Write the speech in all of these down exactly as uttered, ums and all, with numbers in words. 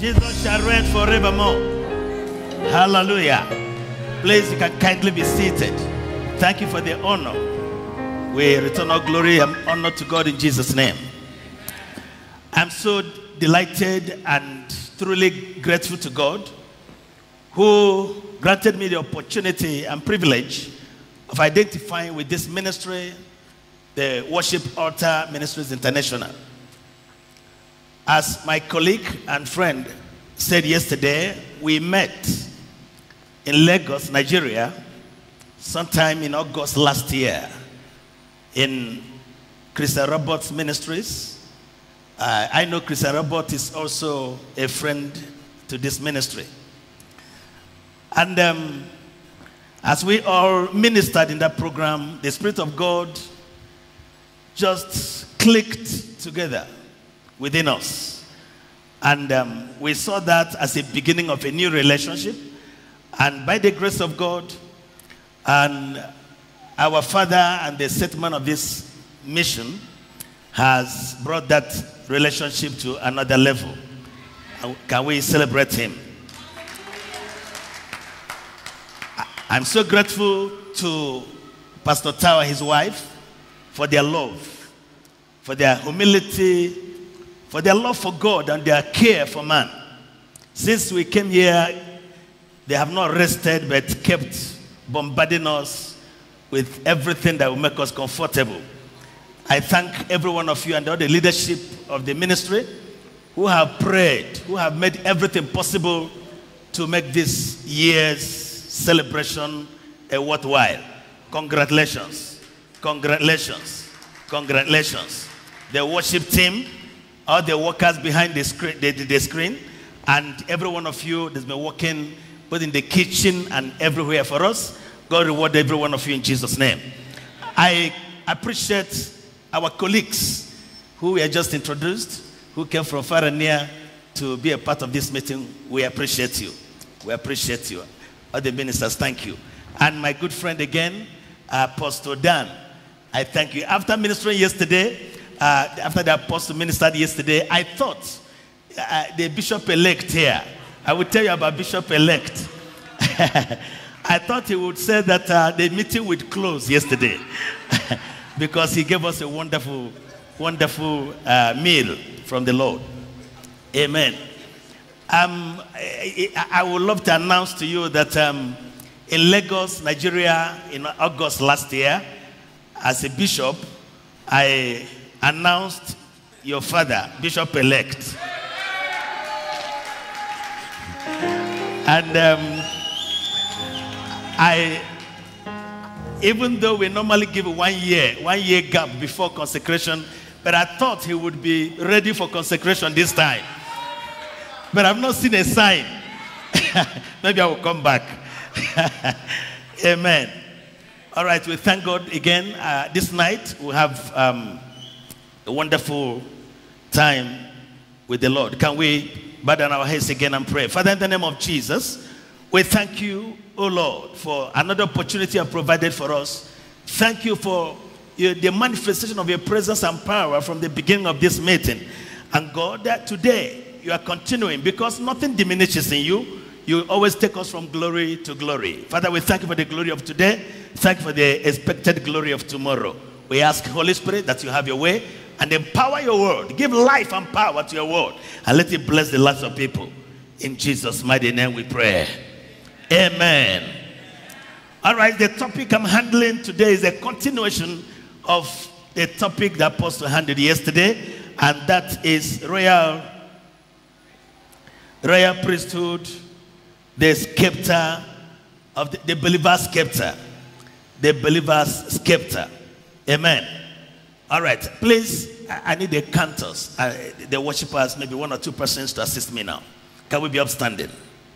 Jesus shall reign forevermore. Hallelujah. Please, you can kindly be seated. Thank you for the honor. We return all glory and honor to God in Jesus' name. I'm so delighted and truly grateful to God who granted me the opportunity and privilege of identifying with this ministry, the Worship Altar Ministries International. As my colleague and friend said yesterday, we met in Lagos, Nigeria, sometime in August last year in Christian Roberts Ministries. Uh, I know Christian Robert is also a friend to this ministry. And um, as we all ministered in that program, the Spirit of God just clicked together within us. And um, we saw that as a beginning of a new relationship. And by the grace of God, and our Father and the settlement of this mission has brought that relationship to another level. Can we celebrate him? I'm so grateful to Pastor Tower, his wife, for their love, for their humility, for their love for God and their care for man. Since we came here, they have not rested but kept bombarding us with everything that will make us comfortable. I thank every one of you and all the leadership of the ministry who have prayed, who have made everything possible to make this year's celebration a worthwhile. Congratulations, congratulations, congratulations. The worship team, all the workers behind the screen, the, the screen, and every one of you that's been working both in the kitchen and everywhere for us. God reward every one of you in Jesus' name. I appreciate our colleagues who we are just introduced, who came from far and near to be a part of this meeting. We appreciate you. We appreciate you. Other ministers, thank you. And my good friend again, Apostle Dan, I thank you. After ministering yesterday, uh, after the apostle ministered yesterday, I thought uh, the bishop-elect here, I will tell you about bishop-elect. I thought he would say that uh, the meeting would close yesterday because he gave us a wonderful, wonderful uh, meal from the Lord. Amen. Um, I, I would love to announce to you that um, in Lagos, Nigeria, in August last year, as a bishop, I announced your father, bishop-elect. And um, I, even though we normally give one year, one year gap before consecration, but I thought he would be ready for consecration this time. But I've not seen a sign. Maybe I will come back. Amen. All right, we thank God again. Uh, this night we have um, a wonderful time with the Lord. Can we bow down our heads again and pray? Father, in the name of Jesus, we thank you, O Lord, for another opportunity you have provided for us. Thank you for your, the manifestation of your presence and power from the beginning of this meeting. And God, that today you are continuing because nothing diminishes in you. You always take us from glory to glory. Father, we thank you for the glory of today. Thank you for the expected glory of tomorrow. We ask, Holy Spirit, that you have your way and empower your word. Give life and power to your word. And let it bless the lives of people. In Jesus' mighty name we pray. Amen. All right, the topic I'm handling today is a continuation of the topic the apostle handled yesterday. And that is royal, royal priesthood, the scepter of the, the believer's scepter. The believer's scepter. Amen. All right, please, I, I need the cantors, uh, the worshipers, maybe one or two persons to assist me now. Can we be upstanding?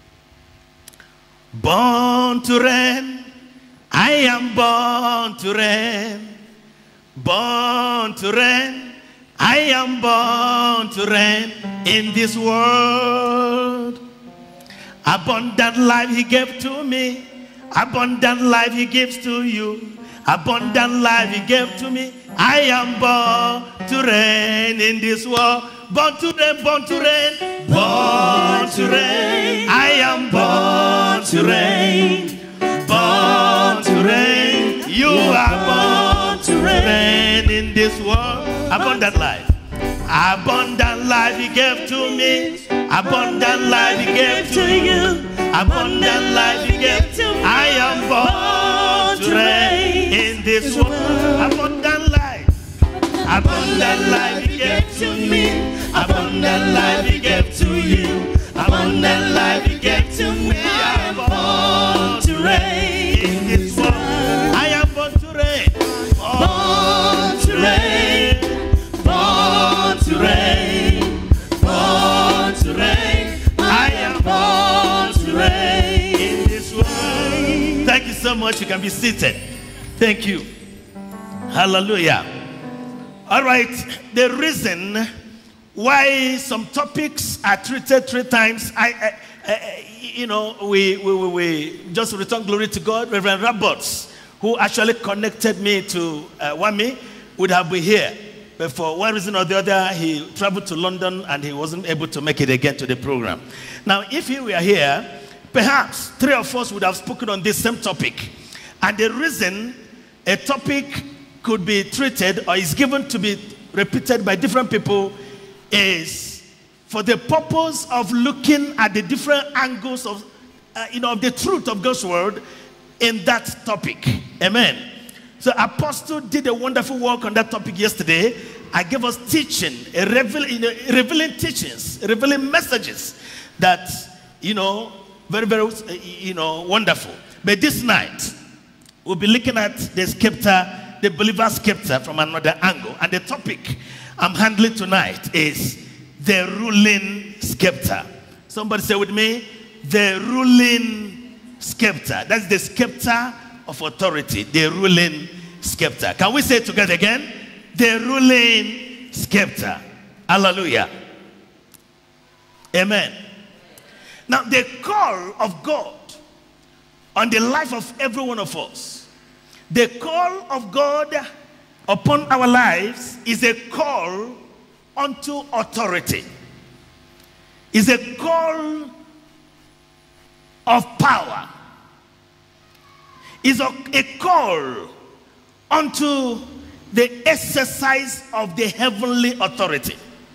Born to reign, I am born to reign. Born to reign, I am born to reign in this world. Abundant life he gave to me. Abundant life he gives to you. Abundant life he gave to me. I am born to reign in this world. Born to reign, born to reign, born to reign. I am born to reign. Born to reign. You are born to reign in this world. Abundant life. Abundant life He gave to me. Abundant life He gave to you. Abundant life He gave to me. I am born to reign in this world. Abundant life. Abundant life He gave to me. Abundant life He gave to you. Abundant life He gave to me. I am born to reign in this world. I am born to reign. Born to reign. Born to reign. Born to reign. I am born to reign in this world. Thank you so much. You can be seated. Thank you. Hallelujah. All right. The reason why some topics are treated three times, I, I, I you know, we, we, we, we just return glory to God. Reverend Roberts, who actually connected me to uh, Wami, would have been here. But for one reason or the other, he traveled to London and he wasn't able to make it again to the program. Now, if he were here, perhaps three of us would have spoken on this same topic. And the reason a topic could be treated or is given to be repeated by different people is for the purpose of looking at the different angles of, uh, you know, of the truth of God's word in that topic. Amen. So Apostle did a wonderful work on that topic yesterday. I gave us teaching, a reveal, you know, revealing teachings, revealing messages that, you know, very, very, you know, wonderful. But this night, we'll be looking at the scepter, the believer scepter from another angle. And the topic I'm handling tonight is the ruling scepter. Somebody say with me, the ruling scepter. That's the scepter of authority, the ruling scepter. Can we say it together again? The ruling scepter. Hallelujah. Amen. Now, the call of God on the life of every one of us, the call of God upon our lives is a call unto authority. Is a call of power. Is a, a call unto the exercise of the heavenly authority.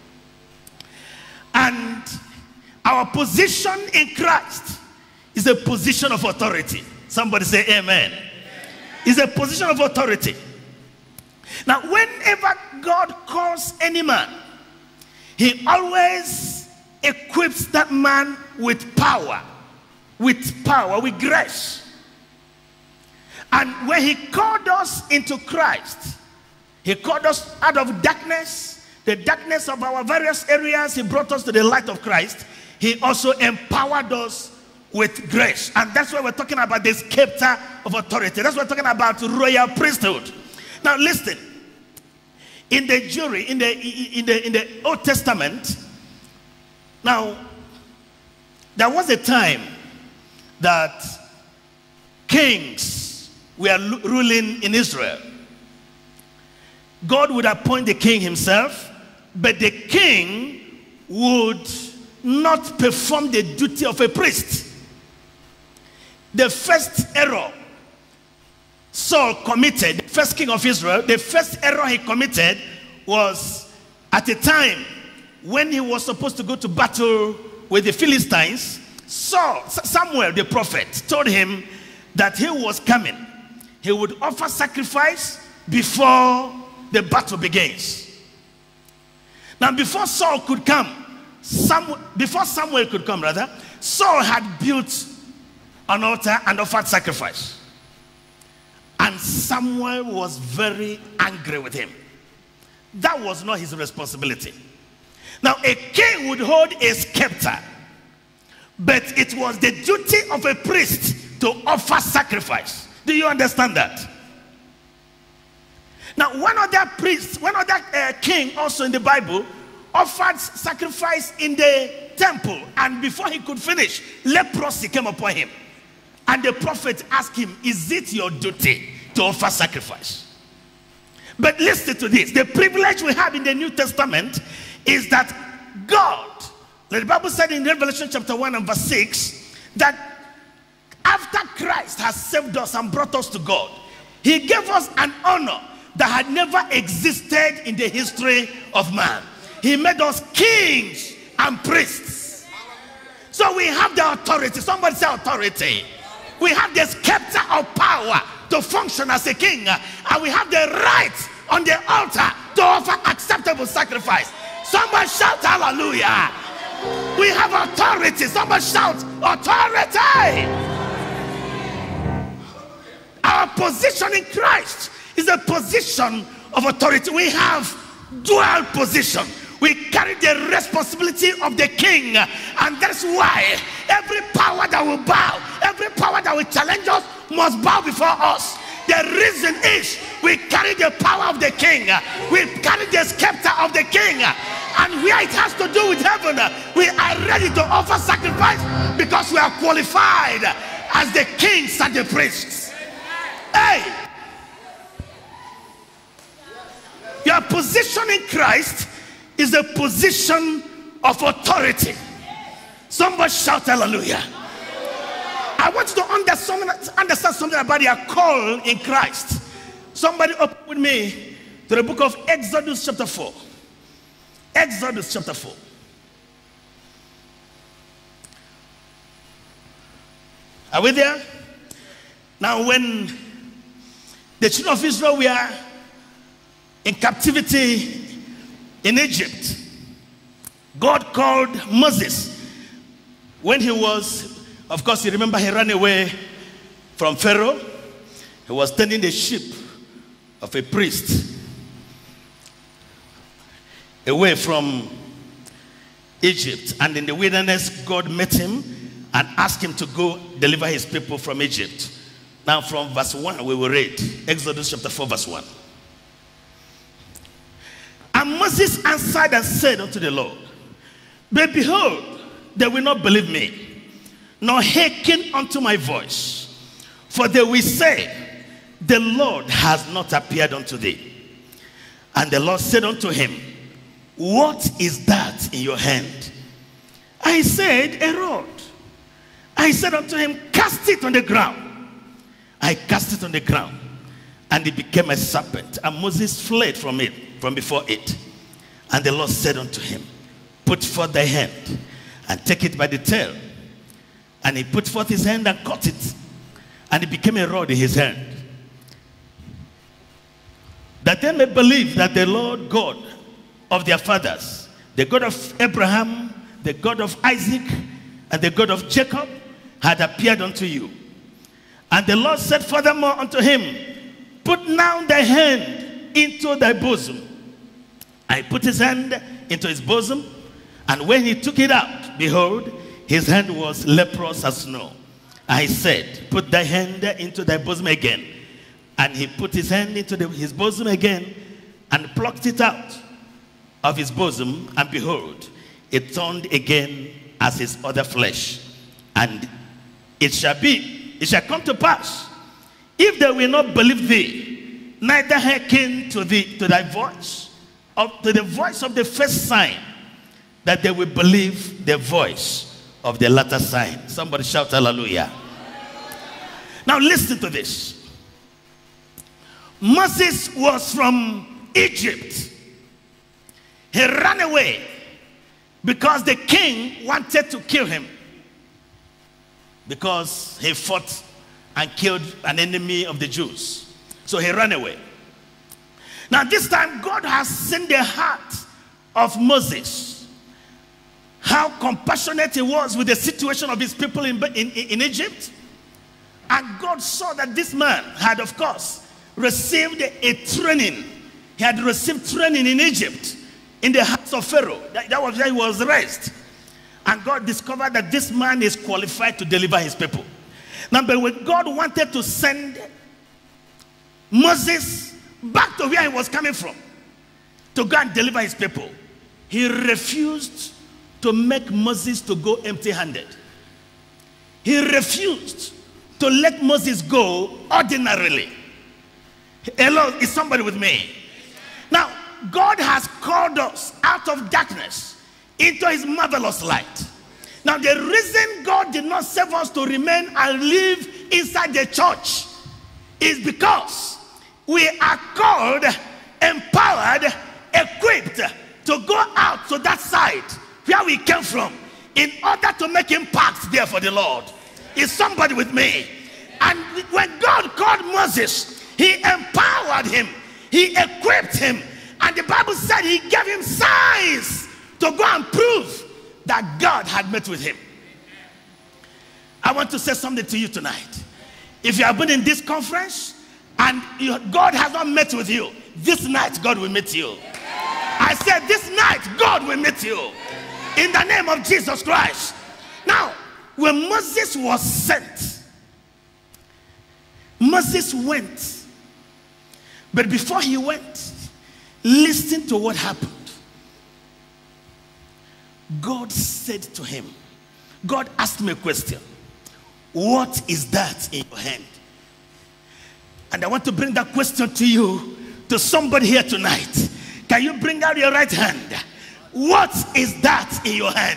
And our position in Christ is a position of authority. Somebody say amen. Is a position of authority. Now, whenever God calls any man, He always equips that man with power, with power, with grace. And when He called us into Christ, He called us out of darkness, the darkness of our various areas. He brought us to the light of Christ. He also empowered us with grace. And that's why we're talking about the scepter of authority. That's what we're talking about, royal priesthood. Now listen, in the jury, in the, in the, in the Old Testament, now, there was a time that kings were ruling in Israel. God would appoint the king himself, but the king would not perform the duty of a priest. The first error Saul committed, the first king of Israel, the first error he committed was at a time when he was supposed to go to battle with the Philistines. Saul, Samuel the prophet, told him that he was coming. He would offer sacrifice before the battle begins. Now, before Saul could come, Samuel, before Samuel could come, rather, Saul had built an altar and offered sacrifice. And Samuel was very angry with him. That was not his responsibility. Now, a king would hold a scepter, but it was the duty of a priest to offer sacrifice. Do you understand that? Now, one other priest, one other uh, king also in the Bible offered sacrifice in the temple, and before he could finish, leprosy came upon him. And the prophet asked him, is it your duty to offer sacrifice? But listen to this. The privilege we have in the New Testament is that God The Bible said in Revelation chapter one and verse six that after Christ has saved us and brought us to God, he gave us an honor that had never existed in the history of man. He made us kings and priests. So we have the authority. Somebody say authority. We have the scepter of power to function as a king, and we have the right on the altar to offer acceptable sacrifice. Somebody shout hallelujah. We have authority. Somebody shout authority. Our position in Christ is a position of authority. We have dual position. We carry the responsibility of the king, and that's why every power that will bow, every power that will challenge us must bow before us. The reason is we carry the power of the king, we carry the scepter of the king, and where it has to do with heaven, we are ready to offer sacrifice because we are qualified as the kings and the priests. Hey, your position in Christ is a position of authority. Somebody shout hallelujah. I want you to understand, understand something about your call in Christ. Somebody open with me to the book of Exodus chapter four. Exodus chapter four. Are we there? Now when the children of Israel were in captivity in Egypt, God called Moses when he was, of course you remember he ran away from Pharaoh. He was tending the sheep of a priest away from Egypt, and in the wilderness God met him and asked him to go deliver his people from Egypt. Now from verse one we will read Exodus chapter four verse one. And Moses answered and said unto the Lord, but behold, they will not believe me, nor hearken unto my voice. For they will say, the Lord has not appeared unto thee. And the Lord said unto him, what is that in your hand? I said, a rod. I said unto him, cast it on the ground. I cast it on the ground, and it became a serpent, and Moses fled from it, from before it. And the Lord said unto him, put forth thy hand, and take it by the tail. And he put forth his hand and caught it, and it became a rod in his hand. That they may believe that the Lord God of their fathers, the God of Abraham, the God of Isaac, and the God of Jacob, had appeared unto you. And the Lord said furthermore unto him, put now thy hand into thy bosom. I put his hand into his bosom, and when he took it out, behold, his hand was leprous as snow. I said, put thy hand into thy bosom again. And he put his hand into the, his bosom again, and plucked it out of his bosom, and behold, it turned again as his other flesh. And it shall be, it shall come to pass, if they will not believe thee, neither hearken to thee, to thy voice, or to the voice of the first sign, that they will believe the voice of the latter sign. Somebody shout hallelujah. Now listen to this. Moses was from Egypt. He ran away because the king wanted to kill him, because he fought and killed an enemy of the Jews. So he ran away. Now this time God has seen the heart of Moses, how compassionate he was with the situation of his people in, in, in Egypt. And God saw that this man had, of course, received a training. He had received training in Egypt, in the house of Pharaoh. That, that was where he was raised. And God discovered that this man is qualified to deliver his people. Now, but when God wanted to send Moses back to where he was coming from, to go and deliver his people, he refused to make Moses to go empty-handed. He refused to let Moses go ordinarily. Hello, is somebody with me? Now, God has called us out of darkness into his marvelous light. Now, the reason God did not save us to remain and live inside the church is because we are called, empowered, equipped to go out to that side where we came from in order to make impact there for the Lord. Is somebody with me? And when God called Moses, he empowered him, he equipped him, and the Bible said he gave him signs to go and prove that God had met with him. I want to say something to you tonight. If you have been in this conference and you, God has not met with you, this night God will meet you. I said this night God will meet you in the name of Jesus Christ. Now, when Moses was sent, Moses went, but before he went, listen to what happened. God said to him, God asked me a question. What is that in your hand? And I want to bring that question to you, to somebody here tonight. Can you bring out your right hand? What is that in your hand?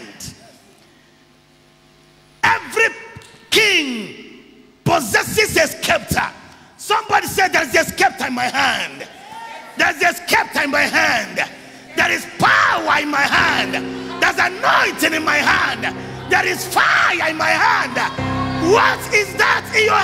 Every king possesses a scepter. Somebody said there's a scepter in my hand. There's a scepter in my hand. There is power in my hand. There's anointing in my hand. There is fire in my hand. What is that in your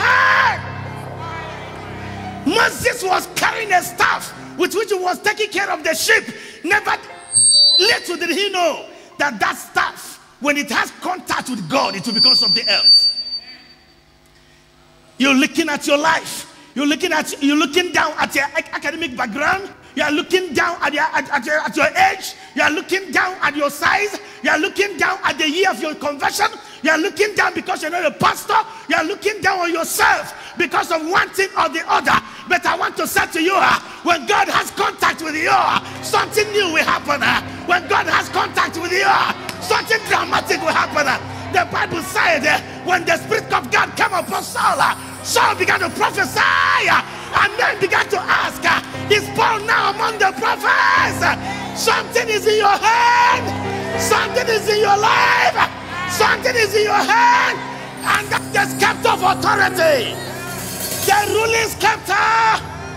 hand? Moses was carrying a staff with which he was taking care of the sheep. Never, little did he know that that staff, when it has contact with God, it will become something else. You're looking at your life. You're looking at you're looking down at your academic background. You are looking down at your, at, at, your, at your age. You are looking down at your size. You are looking down at the year of your conversion. You are looking down because you're not a pastor. You are looking down on yourself because of one thing or the other. But I want to say to you, uh, when God has contact with you, uh, something new will happen. Uh, when God has contact with you, uh, something dramatic will happen. Uh, the Bible said uh, when the Spirit of God came upon Saul, uh, Saul began to prophesy. Uh, And men began to ask, is Paul now among the prophets? Something is in your hand. Something is in your life. Something is in your hand. And that's the scepter of authority. The ruling scepter.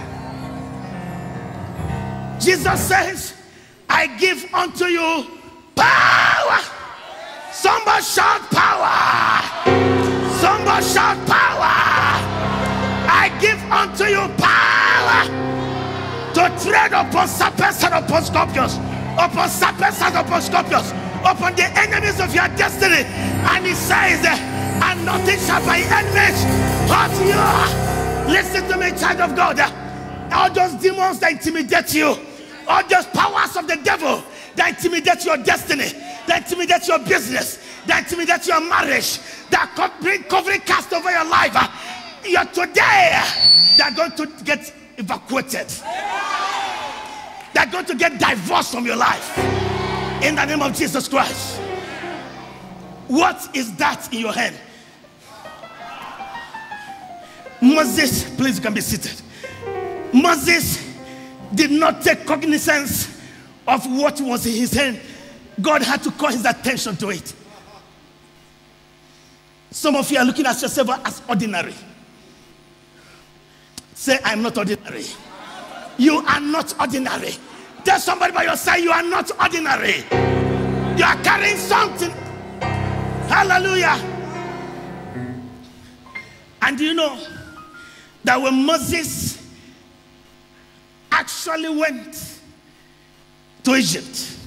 Jesus says, I give unto you power. Somebody shout power. Somebody shout power. I give unto you power to tread upon serpents and upon scorpions, upon serpents and upon scorpions, upon the enemies of your destiny. And he says, and nothing shall by enemies hurt you. Listen to me, child of God. All those demons that intimidate you, all those powers of the devil that intimidate your destiny, that intimidate your business, that intimidate your marriage, that bring covering cast over your life. You're today, they're going to get evacuated. They're going to get divorced from your life. In the name of Jesus Christ. What is that in your hand? Moses, please you can be seated. Moses did not take cognizance of what was in his hand. God had to call his attention to it. Some of you are looking at yourself as ordinary. Say, I'm not ordinary. You are not ordinary. Tell somebody by your side, you are not ordinary. You are carrying something. Hallelujah. And do you know that when Moses actually went to Egypt,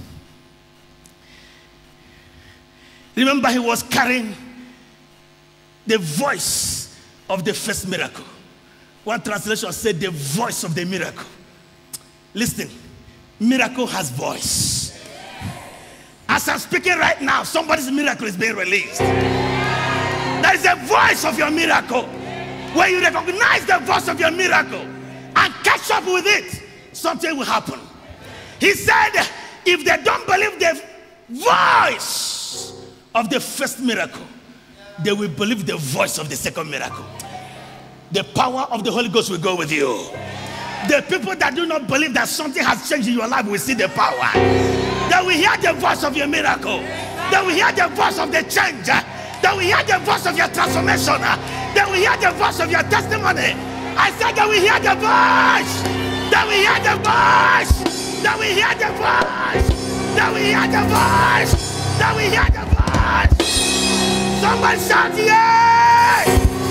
remember he was carrying the voice of the first miracle. One translation said the voice of the miracle. Listen, miracle has voice. As I'm speaking right now, somebody's miracle is being released. There is a voice of your miracle. When you recognize the voice of your miracle and catch up with it, something will happen. He said, if they don't believe the voice of the first miracle, they will believe the voice of the second miracle. The power of the Holy Ghost will go with you. The people that do not believe that something has changed in your life will see the power. That we hear the voice of your miracle. That we hear the voice of the change. That we hear the voice of your transformation. That we hear the voice of your testimony. I said that we hear the voice. That we hear the voice. That we hear the voice. That we hear the voice. That we hear the voice. Somebody shout yeah.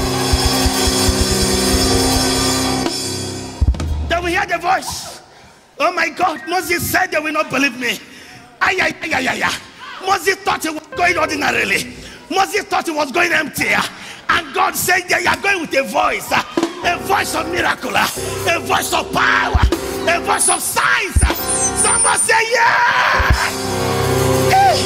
That we hear the voice. Oh my God, Moses said they will not believe me. Ay, ay, ay, ay, ay, ay. Moses thought it was going ordinarily. Moses thought it was going empty. And God said that you are going with a voice. A voice of miracle. A voice of power. A voice of signs. Somebody say yeah. Hey.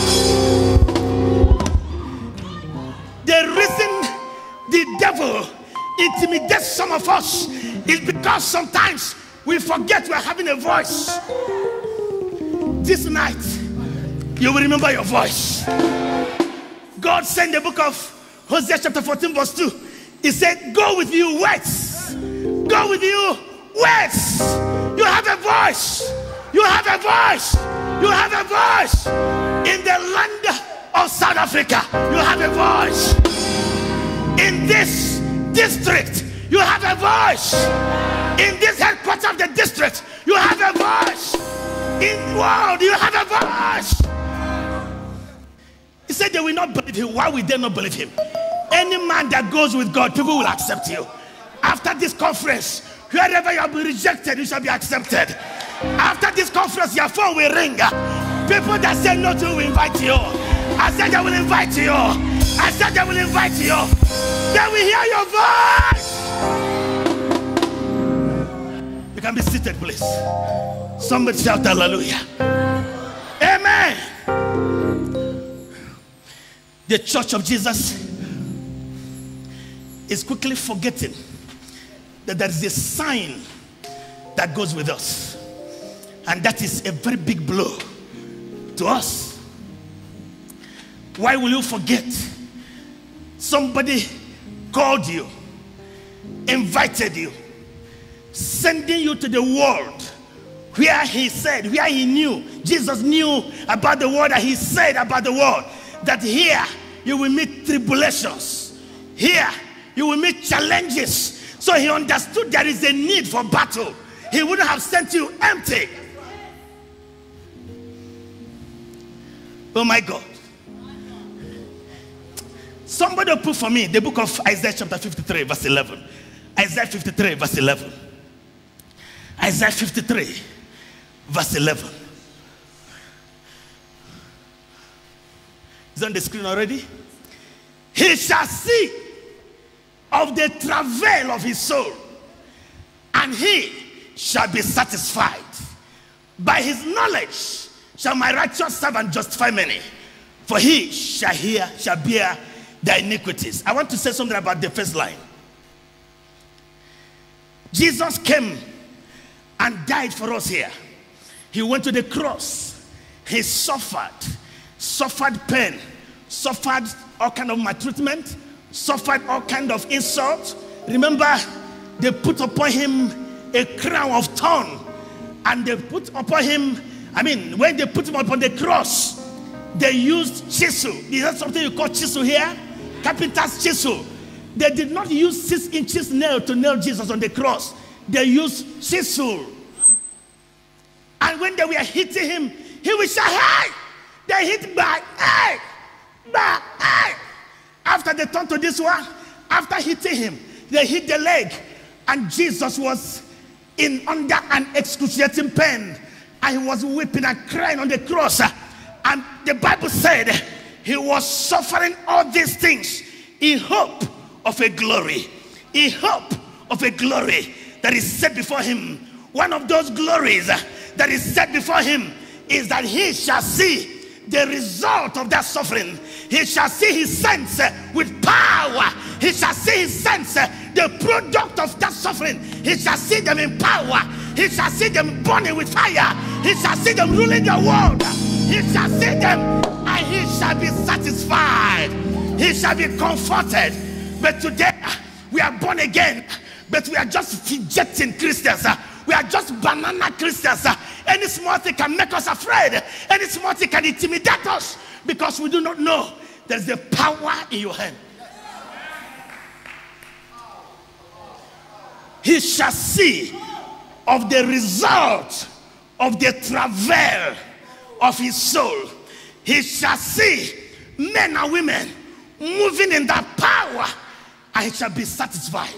The reason the devil intimidates some of us is because sometimes we forget we are having a voice. This night, you will remember your voice. God said in the book of Hosea chapter fourteen verse two, he said, go with you words. Go with you words. You have a voice. You have a voice. You have a voice. In the land of South Africa, you have a voice. In this district, you have a voice. In this headquarters of the district, you have a voice. In the world, you have a voice. He said they will not believe him. Why will they not believe him? Any man that goes with God, people will accept you. After this conference, wherever you have been rejected, you shall be accepted. After this conference, your phone will ring. People that say no to you will invite you. I said they will invite you. I said they will invite you. They will hear your voice. You can be seated, please. Somebody shout hallelujah. Amen. The Church of Jesus is quickly forgetting that there is a sign that goes with us. And that is a very big blow to us. Why will you forget? Somebody called you, invited you, sending you to the world where he said, where he knew, Jesus knew about the word that he said about the world, that here you will meet tribulations. Here you will meet challenges. So he understood there is a need for battle. He wouldn't have sent you empty. Oh my God. Somebody put for me the book of Isaiah chapter fifty-three verse eleven. Isaiah fifty-three verse eleven. Isaiah fifty-three verse eleven. Is it on the screen already? He shall see of the travail of his soul, and he shall be satisfied. By his knowledge shall my righteous servant justify many, for he shall hear, shall bear their iniquities. I want to say something about the first line. Jesus came and died for us here. He went to the cross. He suffered, suffered pain, suffered all kind of maltreatment, suffered all kind of insult. Remember, they put upon him a crown of thorn, and they put upon him, I mean, when they put him upon the cross, they used chisel. Is that something you call chisel here? Carpenter's chisel. They did not use six inches nail to nail Jesus on the cross. They used chisel. And when they were hitting him, he would shout, hey! They hit back, hey! Back, hey! After they turned to this one, after hitting him, they hit the leg. And Jesus was in under an excruciating pain. And he was weeping and crying on the cross. And the Bible said he was suffering all these things in hope of a glory. In hope of a glory that is set before him. One of those glories that is set before him is that he shall see the result of that suffering. He shall see his saints with power. He shall see his saints, the product of that suffering. He shall see them in power. He shall see them burning with fire. He shall see them ruling the world. He shall see them and he shall be satisfied. He shall be comforted. But today we are born again, but we are just rejecting Christians. We are just banana Christians. Any small thing can make us afraid. Any small thing can intimidate us because we do not know there's the power in your hand. He shall see of the result of the travail of his soul. He shall see men and women moving in that power, and he shall be satisfied.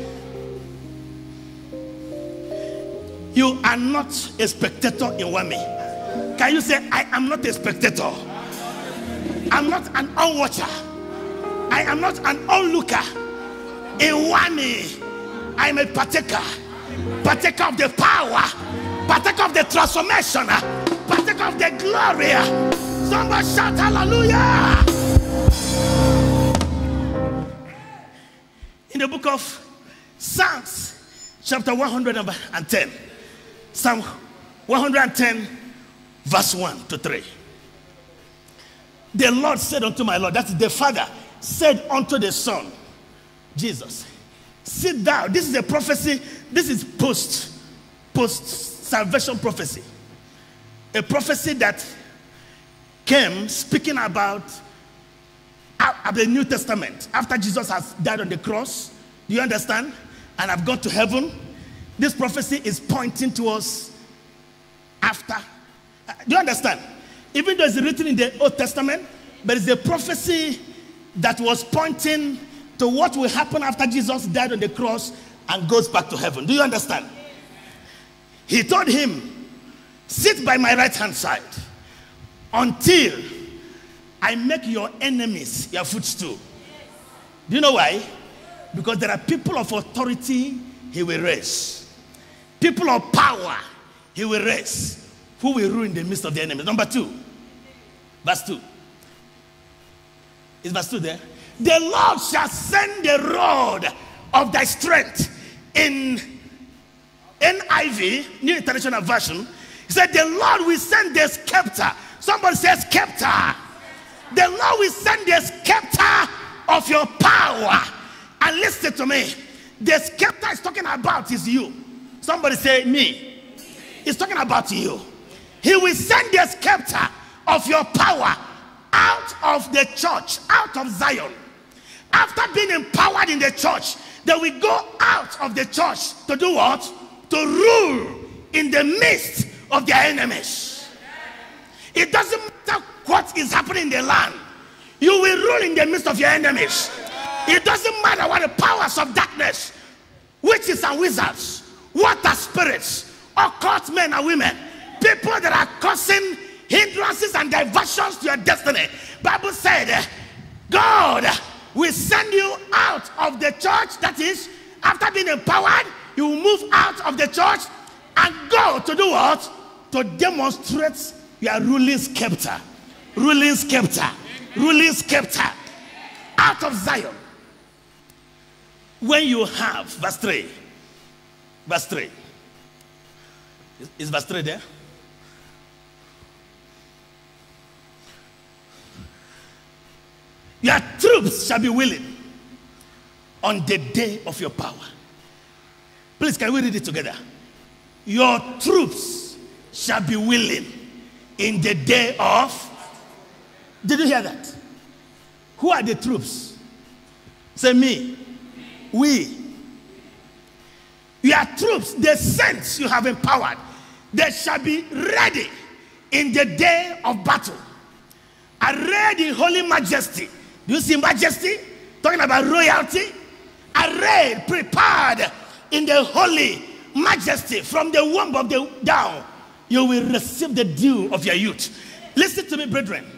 You are not a spectator in Wami. Can you say, I am not a spectator? I'm not an onwatcher. I am not an onlooker. In Wami, I am a partaker. Partaker of the power. Partaker of the transformation. Partaker of the glory. Somebody shout hallelujah. In the book of Psalms, chapter one hundred ten. Psalm one hundred ten, verse one to three. The Lord said unto my Lord, that's the Father, said unto the Son, Jesus, sit down. This is a prophecy. This is post, post-salvation prophecy. A prophecy that came speaking about uh, the New Testament. After Jesus has died on the cross, do you understand? And I've gone to heaven. This prophecy is pointing to us after. Uh, do you understand? Even though it's written in the Old Testament, but it's a prophecy that was pointing to what will happen after Jesus died on the cross and goes back to heaven. Do you understand? He told him, sit by my right hand side until I make your enemies your footstool. Do you know why? Because there are people of authority he will raise. People of power he will raise, who will rule in the midst of the enemies. Number two, verse two. Is verse two there? The Lord shall send the rod of thy strength. In N I V, New International Version, he said, the Lord will send the scepter. Somebody says scepter. The Lord will send the scepter of your power. And listen to me. The scepter is talking about is you. Somebody say me. He's talking about you. He will send the scepter of your power out of the church, out of Zion. After being empowered in the church, they will go out of the church to do what? To rule in the midst of their enemies. It doesn't matter what is happening in the land. You will rule in the midst of your enemies. It doesn't matter what the powers of darkness, witches and wizards, water spirits, occult men and women, people that are causing hindrances and diversions to your destiny. Bible said, God will send you out of the church. That is, after being empowered, you will move out of the church and go to do what? To demonstrate your ruling scepter. Ruling scepter. Ruling scepter. Out of Zion. When you have, verse three. Verse three. Is, is verse three there? Your troops shall be willing on the day of your power. Please, can we read it together? Your troops shall be willing in the day of... Did you hear that? Who are the troops? Say me. We. Your troops, the saints you have empowered, they shall be ready in the day of battle. Arrayed in holy majesty. Do you see majesty? Talking about royalty. Arrayed, prepared in the holy majesty from the womb of the down. You will receive the dew of your youth. Listen to me, brethren.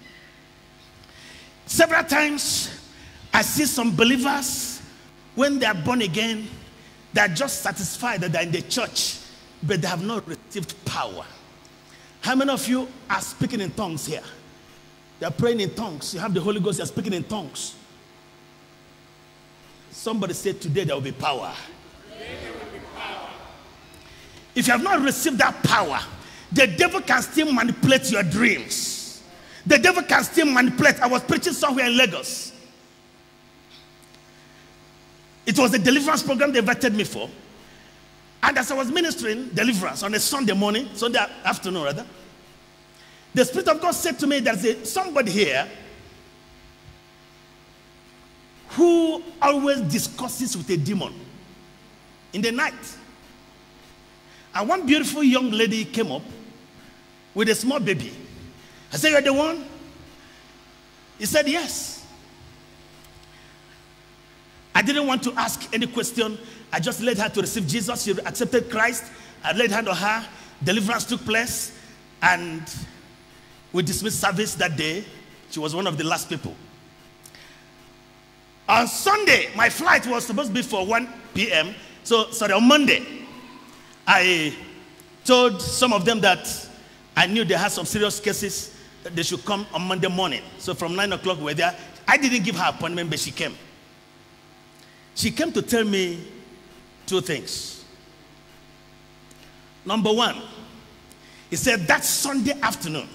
Several times I see some believers, when they are born again, they are just satisfied that they are in the church, but they have not received power. How many of you are speaking in tongues here? They are praying in tongues. You have the Holy Ghost, you are speaking in tongues. Somebody said today there will be power. There will be power. If you have not received that power, the devil can still manipulate your dreams. The devil can still manipulate. I was preaching somewhere in Lagos. It was a deliverance program they invited me for. And as I was ministering deliverance on a Sunday morning, Sunday afternoon rather, the Spirit of God said to me, there's a, somebody here who always discusses with a demon in the night. And one beautiful young lady came up with a small baby. I said, you're the one? He said, yes. I didn't want to ask any question. I just led her to receive Jesus. She accepted Christ. I laid hand on her. Deliverance took place. And we dismissed service that day. She was one of the last people. On Sunday, my flight was supposed to be for one p m So, sorry, on Monday, I told some of them that I knew they had some serious cases, that they should come on Monday morning. So from nine o'clock we were there. I didn't give her appointment, but she came. She came to tell me two things. Number one, he said that Sunday afternoon,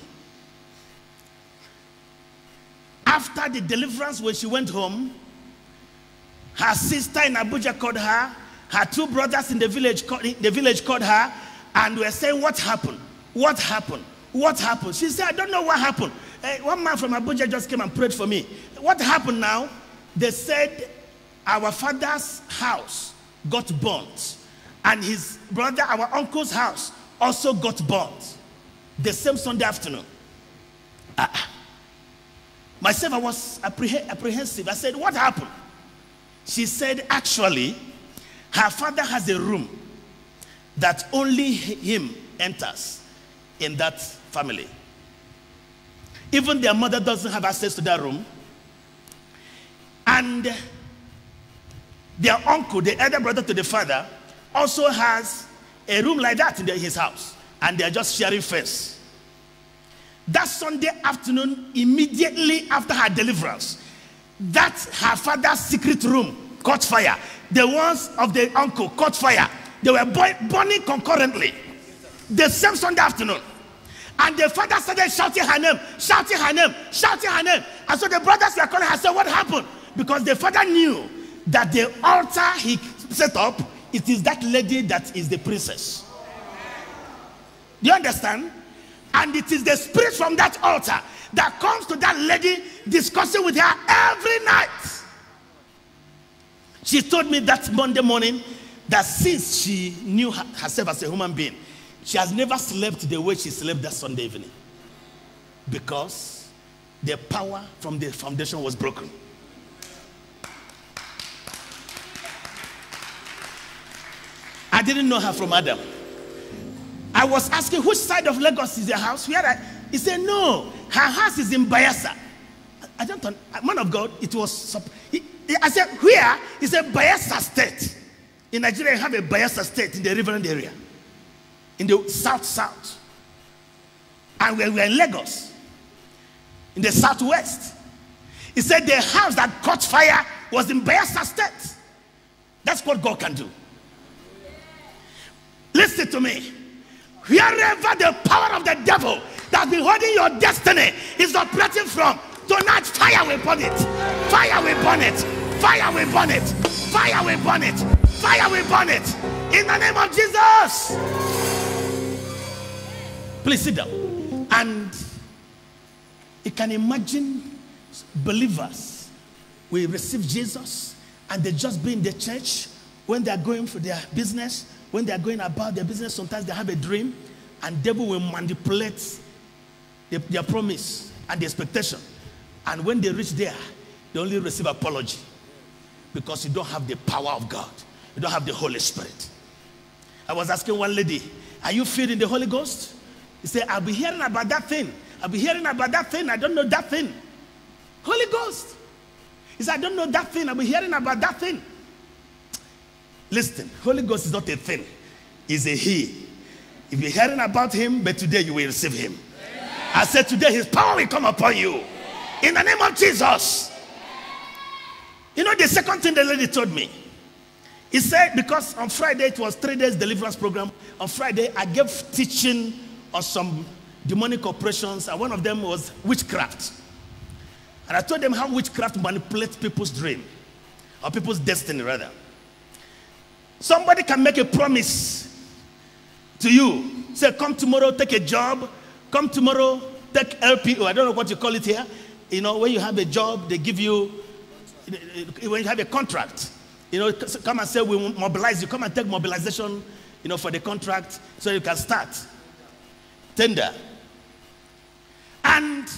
after the deliverance, when she went home, her sister in Abuja called her, her two brothers in the village called, the village called her, and were saying, what happened? What happened? What happened? She said, I don't know what happened. Uh, one man from Abuja just came and prayed for me. What happened now? They said our father's house got burnt, and his brother, our uncle's house, also got burnt the same Sunday afternoon. Uh, myself, I was appreh apprehensive. I said, what happened? She said, actually, her father has a room that only him enters in that family. Even their mother doesn't have access to that room. And their uncle, the elder brother to the father, also has a room like that in the, his house. And they're just sharing fence. That Sunday afternoon, immediately after her deliverance, that her father's secret room caught fire. The ones of the uncle caught fire. They were burning concurrently the same Sunday afternoon. And the father started shouting her name, shouting her name, shouting her name. And so the brothers were calling her and said, what happened? Because the father knew that the altar he set up, it is that lady that is the princess. Do you understand? And it is the spirit from that altar that comes to that lady, discussing with her every night. She told me that Monday morning that since she knew herself as a human being, she has never slept the way she slept that Sunday evening. Because the power from the foundation was broken. I didn't know her from Adam. I was asking, which side of Lagos is your house? Where I, he said, no, her house is in Bayelsa. I don't know, man of God, it was, he, I said, where? He said, Bayelsa State. In Nigeria, you have a Bayelsa State in the Riverland area. In the south-south. And we were in Lagos. In the southwest. He said the house that caught fire was in Bayelsa State. That's what God can do. Listen to me. Wherever the power of the devil that's been holding your destiny is operating from, tonight fire will burn it. Fire will burn it. Fire will burn it. Fire will burn it. Fire will burn it. In the name of Jesus. Please sit down. And you can imagine believers will receive Jesus and they just be in the church when they are going for their business. When they are going about their business, sometimes they have a dream, and devil will manipulate their, their promise and the expectation. And when they reach there, they only receive apology because you don't have the power of God. You don't have the Holy Spirit. I was asking one lady, are you filled in the Holy Ghost? He said, I'll be hearing about that thing. I'll be hearing about that thing. I don't know that thing. Holy Ghost. He said, I don't know that thing. I'll be hearing about that thing. Listen, Holy Ghost is not a thing. It's a he. If you're hearing about him, but today you will receive him. Amen. I said today his power will come upon you. Amen. In the name of Jesus. Amen. You know the second thing the lady told me. He said, because on Friday it was three days deliverance program. On Friday I gave teaching on some demonic operations, and one of them was witchcraft. And I told them how witchcraft manipulates people's dream, or people's destiny rather. Somebody can make a promise to you. Say, come tomorrow, take a job. Come tomorrow, take L P O. I don't know what you call it here. You know, when you have a job, they give you, when you have a contract, you know, come and say, we will mobilize you. Come and take mobilization, you know, for the contract so you can start. Tender. And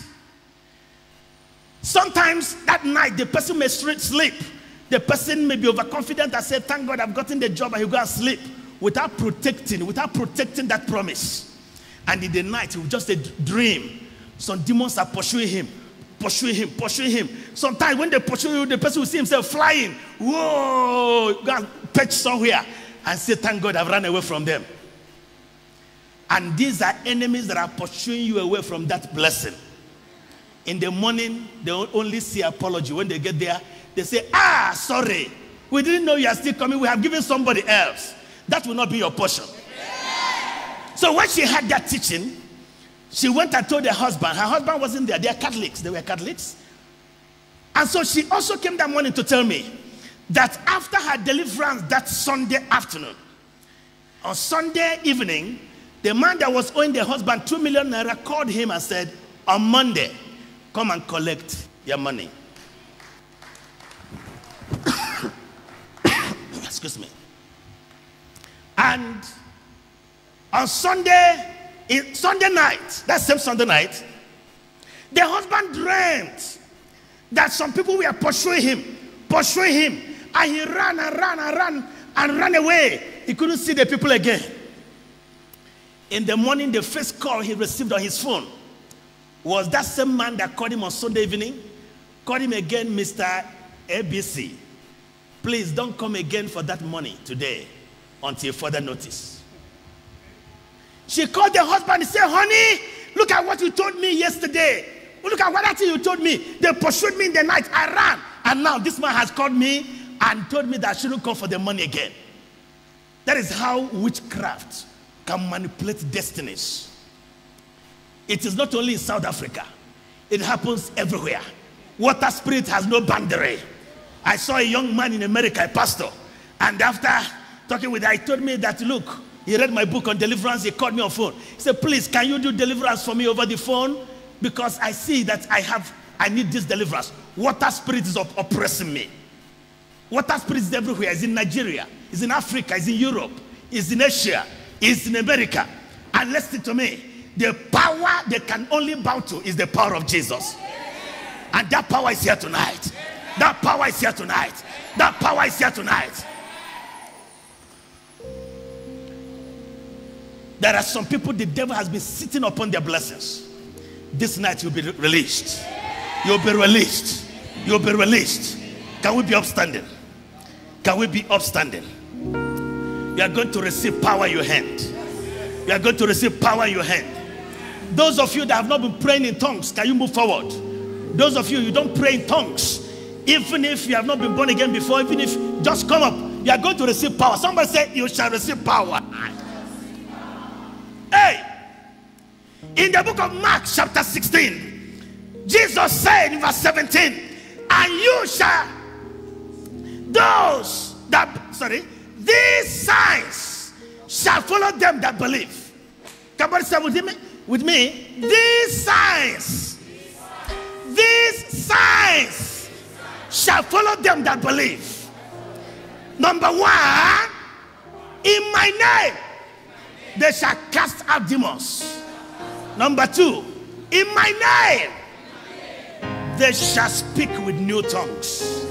sometimes that night, the person may sleep. The person may be overconfident and say, thank God I've gotten the job, and he'll go and sleep without protecting, without protecting that promise. And in the night, he will just a dream. Some demons are pursuing him, pursuing him, pursuing him. Sometimes when they pursue you, the person will see himself flying. Whoa, go and perch somewhere and say, thank God I've run away from them. And these are enemies that are pursuing you away from that blessing. In the morning, they only see apology. When they get there, they say, ah, sorry, we didn't know you are still coming. We have given somebody else. That will not be your portion. Yeah. So when she had that teaching, she went and told her husband. Her husband wasn't there. They are Catholics. They were Catholics. And so she also came that morning to tell me that after her deliverance that Sunday afternoon, on Sunday evening, the man that was owing the husband two million naira called him and said, on Monday, come and collect your money. Excuse me. And on Sunday, in Sunday night, that same Sunday night, the husband dreamt that some people were pursuing him, pursuing him, and he ran and ran and ran and ran away. He couldn't see the people again. In the morning, the first call he received on his phone was that same man that called him on Sunday evening. Called him again, Mister A B C. Please don't come again for that money today until further notice. She called the husband and said, honey, look at what you told me yesterday. Look at what that thing you told me. They pursued me in the night. I ran. And now this man has called me and told me that I shouldn't come for the money again. That is how witchcraft can manipulate destinies. It is not only in South Africa. It happens everywhere. Water spirit has no boundary. I saw a young man in America, a pastor, and after talking with him, he told me that, look, he read my book on deliverance. He called me on phone. He said, please, can you do deliverance for me over the phone? Because I see that I have, I need this deliverance. Water spirit is op oppressing me. Water spirit is everywhere. It's in Nigeria. It's in Africa. It's in Europe. It's in Asia. It's in America. And listen to me. The power they can only bow to is the power of Jesus. And that power is here tonight. That power is here tonight. That power is here tonight. There are some people the devil has been sitting upon their blessings. This night you'll be released. You'll be released. You'll be released. Can we be upstanding? Can we be upstanding? You are going to receive power in your hand. You are going to receive power in your hand. Those of you that have not been praying in tongues, can you move forward? Those of you, you don't pray in tongues. Even if you have not been born again before, even if, just come up. You are going to receive power. Somebody say, you shall receive power. Hey! In the book of Mark chapter sixteen, Jesus said in verse seventeen, and you shall, those that, sorry, these signs shall follow them that believe. Somebody say with me, with me, these signs, these signs shall follow them that believe. Number one, in my name, they shall cast out demons. Number two, in my name, they shall speak with new tongues.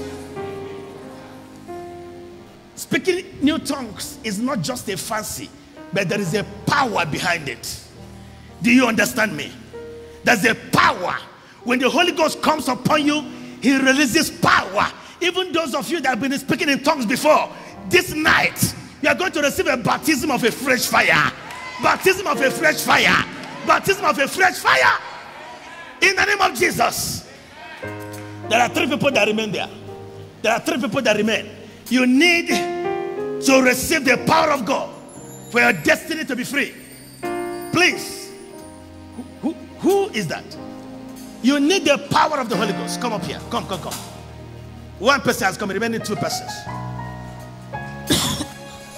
Speaking new tongues is not just a fancy, but there is a power behind it. Do you understand me? There's a power. When the Holy Ghost comes upon you, he releases power. Even those of you that have been speaking in tongues before, this night, you are going to receive a baptism of a fresh fire. Baptism of a fresh fire. Baptism of a fresh fire. In the name of Jesus. There are three people that remain there. There are three people that remain. You need to receive the power of God for your destiny to be free. Please. Who, who, who is that? You need the power of the Holy Ghost. Come up here. Come, come, come. One person has come, remaining two persons.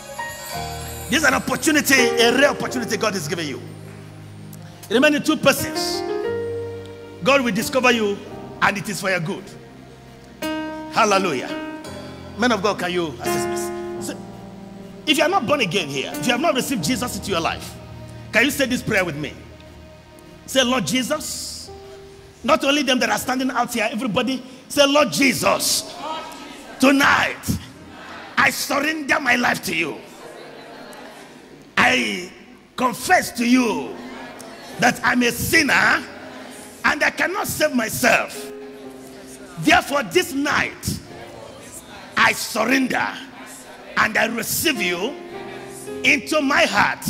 This is an opportunity, a rare opportunity God is giving you. Remaining two persons. God will discover you, and it is for your good. Hallelujah. Men of God, can you assist me? So, if you are not born again here, if you have not received Jesus into your life, can you say this prayer with me? Say, Lord Jesus. Not only them that are standing out here, everybody say, Lord Jesus, tonight I surrender my life to you. I confess to you that I'm a sinner and I cannot save myself. Therefore, this night I surrender and I receive you into my heart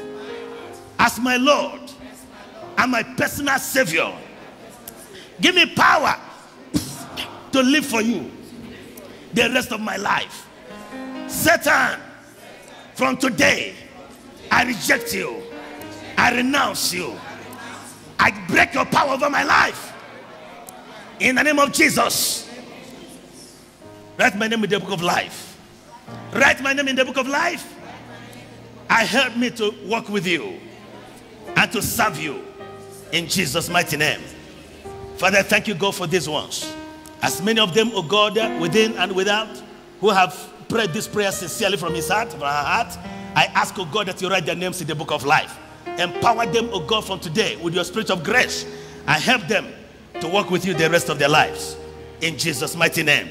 as my Lord and my personal Savior. Give me power to live for you the rest of my life. Satan, from today, I reject you. I renounce you. I break your power over my life. In the name of Jesus. Write my name in the book of life. Write my name in the book of life. I help me to walk with you and to serve you in Jesus' mighty name. Father, thank you, God, for these ones. As many of them, oh God, within and without, who have prayed this prayer sincerely from his heart, from her heart, I ask, oh God, that you write their names in the book of life. Empower them, oh God, from today with your spirit of grace, and help them to walk with you the rest of their lives. In Jesus' mighty name.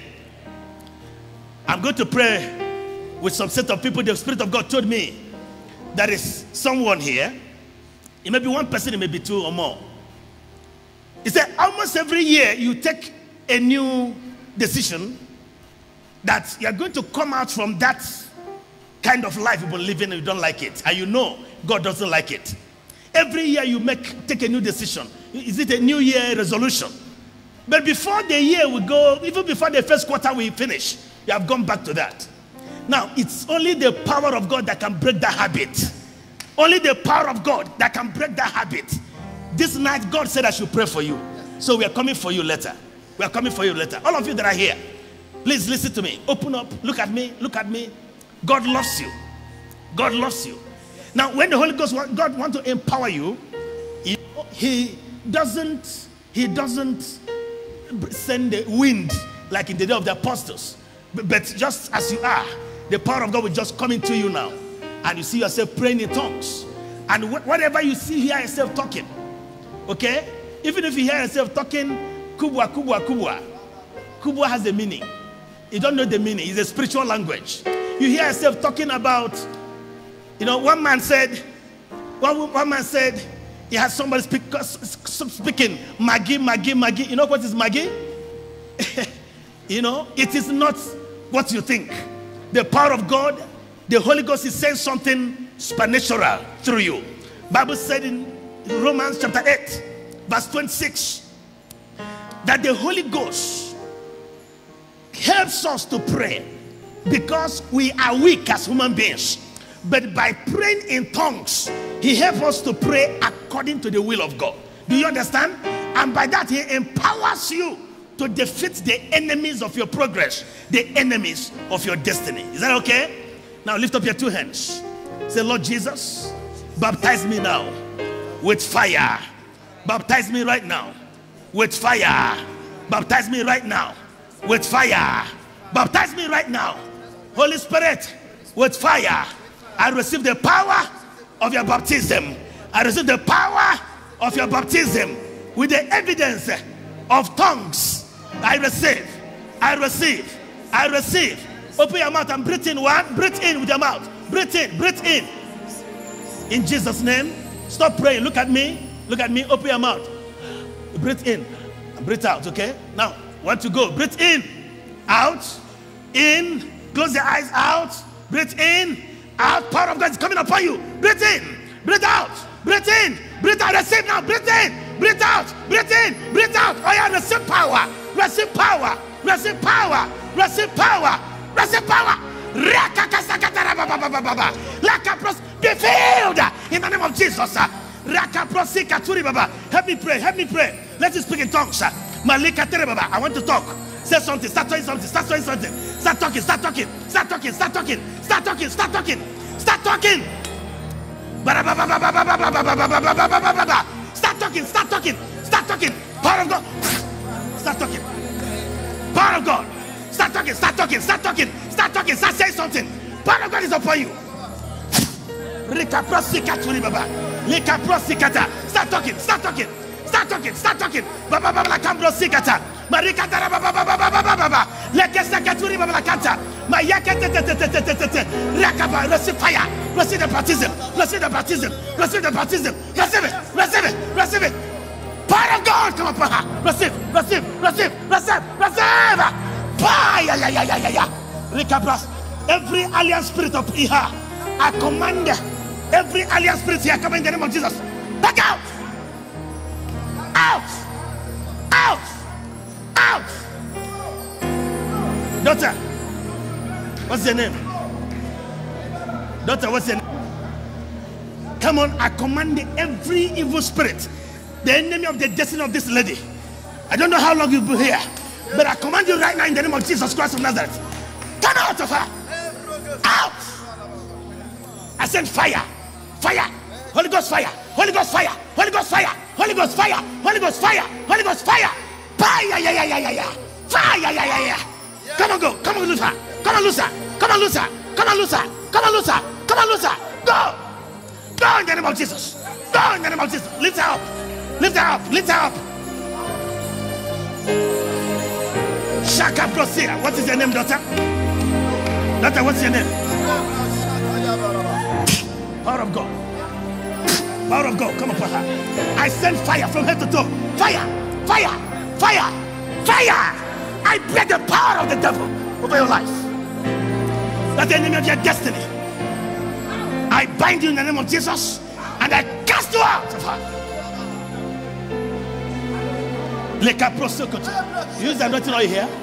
I'm going to pray with some set of people. The Spirit of God told me there is someone here. It may be one person, it may be two or more. He said almost every year you take a new decision that you're going to come out from that kind of life you've been living and you don't like it. And you know God doesn't like it. Every year you make take a new decision. Is it a new year resolution? But before the year we go, even before the first quarter we finish, you have gone back to that. Now, it's only the power of God that can break that habit. Only the power of God that can break that habit. This night, God said I should pray for you. So we are coming for you later. We are coming for you later. All of you that are here, please listen to me. Open up. Look at me. Look at me. God loves you. God loves you. Now, when the Holy Ghost, God wants to empower you, he, he doesn't, he doesn't send the wind like in the day of the apostles. But, but just as you are, the power of God will just come into you now. And you see yourself praying in tongues. And wh whatever you see, hear yourself talking. Okay? Even if you hear yourself talking, kubwa, kubwa, kubwa. Kubwa has a meaning. You don't know the meaning. It's a spiritual language. You hear yourself talking about, you know, one man said, one, one man said, he had somebody speak, speaking, Maggie, Maggie, Maggie. You know what is Maggie? You know, it is not what you think. The power of God, the Holy Ghost is saying something supernatural through you. Bible said in Romans chapter eight, verse twenty-six, that the Holy Ghost helps us to pray because we are weak as human beings. But by praying in tongues, he helps us to pray according to the will of God. Do you understand? And by that, he empowers you to defeat the enemies of your progress, the enemies of your destiny. Is that okay? Now lift up your two hands. Say, Lord Jesus, baptize me now with fire. Baptize me right now with fire. Baptize me right now with fire. Baptize me right now, Holy Spirit, with fire. I receive the power of your baptism. I receive the power of your baptism with the evidence of tongues. I receive. I receive. I receive. Open your mouth and breathe in. One, breathe in with your mouth. Breathe in, breathe in. In Jesus' name. Stop praying. Look at me. Look at me. Open your mouth. Breathe in. Breathe out, okay? Now, want to go. Breathe in. Out. In. Close your eyes. Out. Breathe in. Out. Power of God is coming upon you. Breathe in. Breathe out. Breathe in. Breathe out. Receive now. Breathe in. Breathe out. Breathe in. Breathe out. Oh yeah, receive power. Receive power. Receive power. Receive power. Receive power. Be filled in the name of Jesus. Help me pray. Help me pray. Let's speak in tongues. I want to talk. Say something. Start saying something. Start saying something. Start talking. Start talking. Start talking. Start talking. Start talking. Start talking. Start talking. Start talking. Start talking. Start talking. Power of God. Start talking. Power of God. Start talking. Start talking. Start talking. Start talking. Start saying something. Power of God is upon you. Start talking. Start talking. Start talking. Start talking. Start talking. Baba baba kambro sikata. Marika dara baba baba baba baba. Leke sakaturi baba kanta. Mayaka te te te te te te te. Rakaba receive fire. Receive the baptism. Receive the baptism. Receive the baptism. Receive it. Receive it. Receive it. Power of God come upon her. Receive. Receive. Receive. Receive. Receive. Fire. Ya ya ya ya ya. Rekabras. Every alien spirit of Iha, I command every alien spirit here come in the name of Jesus. Back out. Out! Out! Out! Daughter, what's your name? Daughter, what's your name? Come on, I command every evil spirit, the enemy of the destiny of this lady. I don't know how long you'll be here, but I command you right now in the name of Jesus Christ of Nazareth. Come out of her! Out! I send fire! Fire! Holy Ghost fire! Holy Ghost fire! Holy Ghost fire! Holy Ghost fire! Holy Ghost fire! Holy Ghost fire! Fire! Yeah, yeah, yeah, yeah, yeah! Fire! Yeah, yeah, yeah, yeah! Come on, go! Come on, loose her! Come on, loose her! Come on, loose her! Come on, loose her! Come on, loose her! Come on, loose her! Go! Go in the name of Jesus! Go in the name of Jesus! Lift her up! Lift her up! Lift her up! Shaka Prosia. What is your name, daughter? Daughter, what's your name? Power of God. Power of God, come upon her. I send fire from head to toe. Fire, fire, fire, fire. I break the power of the devil over your life. That's the enemy of your destiny. I bind you in the name of Jesus and I cast you out of her. Use the anointing oil here.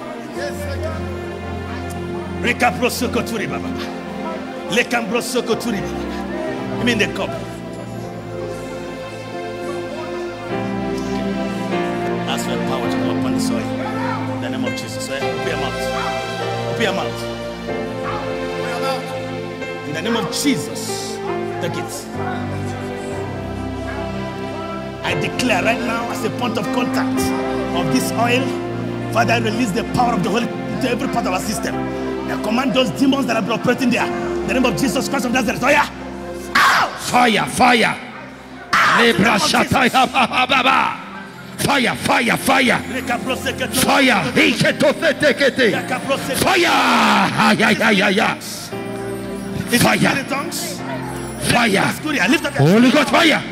Give me the cup. Ask for power to come upon the soil. In the name of Jesus. Open your mouth. Open your mouth. In the name of Jesus. Take it. I declare right now as a point of contact of this oil, Father, I release the power of the Holy Spirit to every part of our system. I command those demons that have been operating there. In the name of Jesus Christ of Nazareth. Oh yeah. Out! Fire, fire. Fire, fire, fire, fire. Fire. Fire. Fire. Fire. Holy Ghost fire.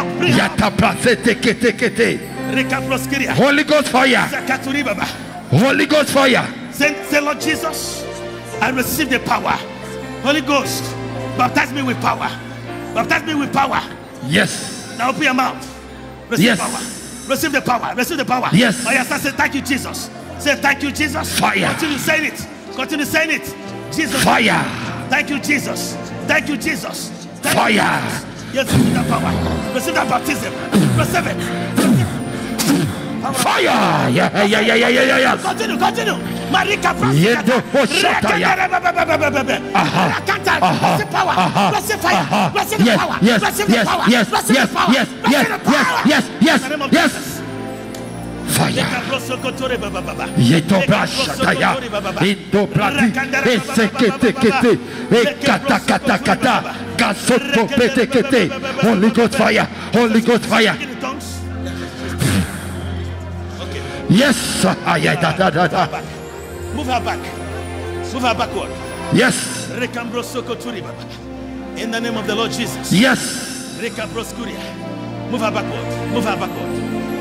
Holy Ghost fire. Holy Ghost fire. Say, Lord Jesus, I receive the power. Holy Ghost, baptize me with power. Baptize me with power. Yes. Now open your mouth. Receive yes. power. Receive the power. Receive the power. Yes. Oh, yes. Say thank you, Jesus. Say thank you, Jesus. Fire. Continue saying it. Continue saying it. Jesus. Fire. Thank you, Jesus. Thank you, Jesus. Thank Fire. You, Jesus. Yes, receive that power. Receive that baptism. Receive it. Receive it. Fire. Yeah, yeah, yeah, yeah, yeah, yeah, yeah. Continue, continue. Marika Yedo Hoshata. Aha. Aha. Receive power. Receive fire. Receive Yes, power. yes, Receive yes, power. yes, Receive yes, power. yes, Receive yes, power. yes, yes, In the name of yes. Jesus. Fire. Yeto Brashataya. Indo Brati. Esekete kete. Ekata kata kata. Gasoto pete kete. Holy Ghost fire. Holy Ghost fire. Yes. Move her back. Move her backward. Yes. In the name of the Lord Jesus. Yes. Move her backward. Move her backward.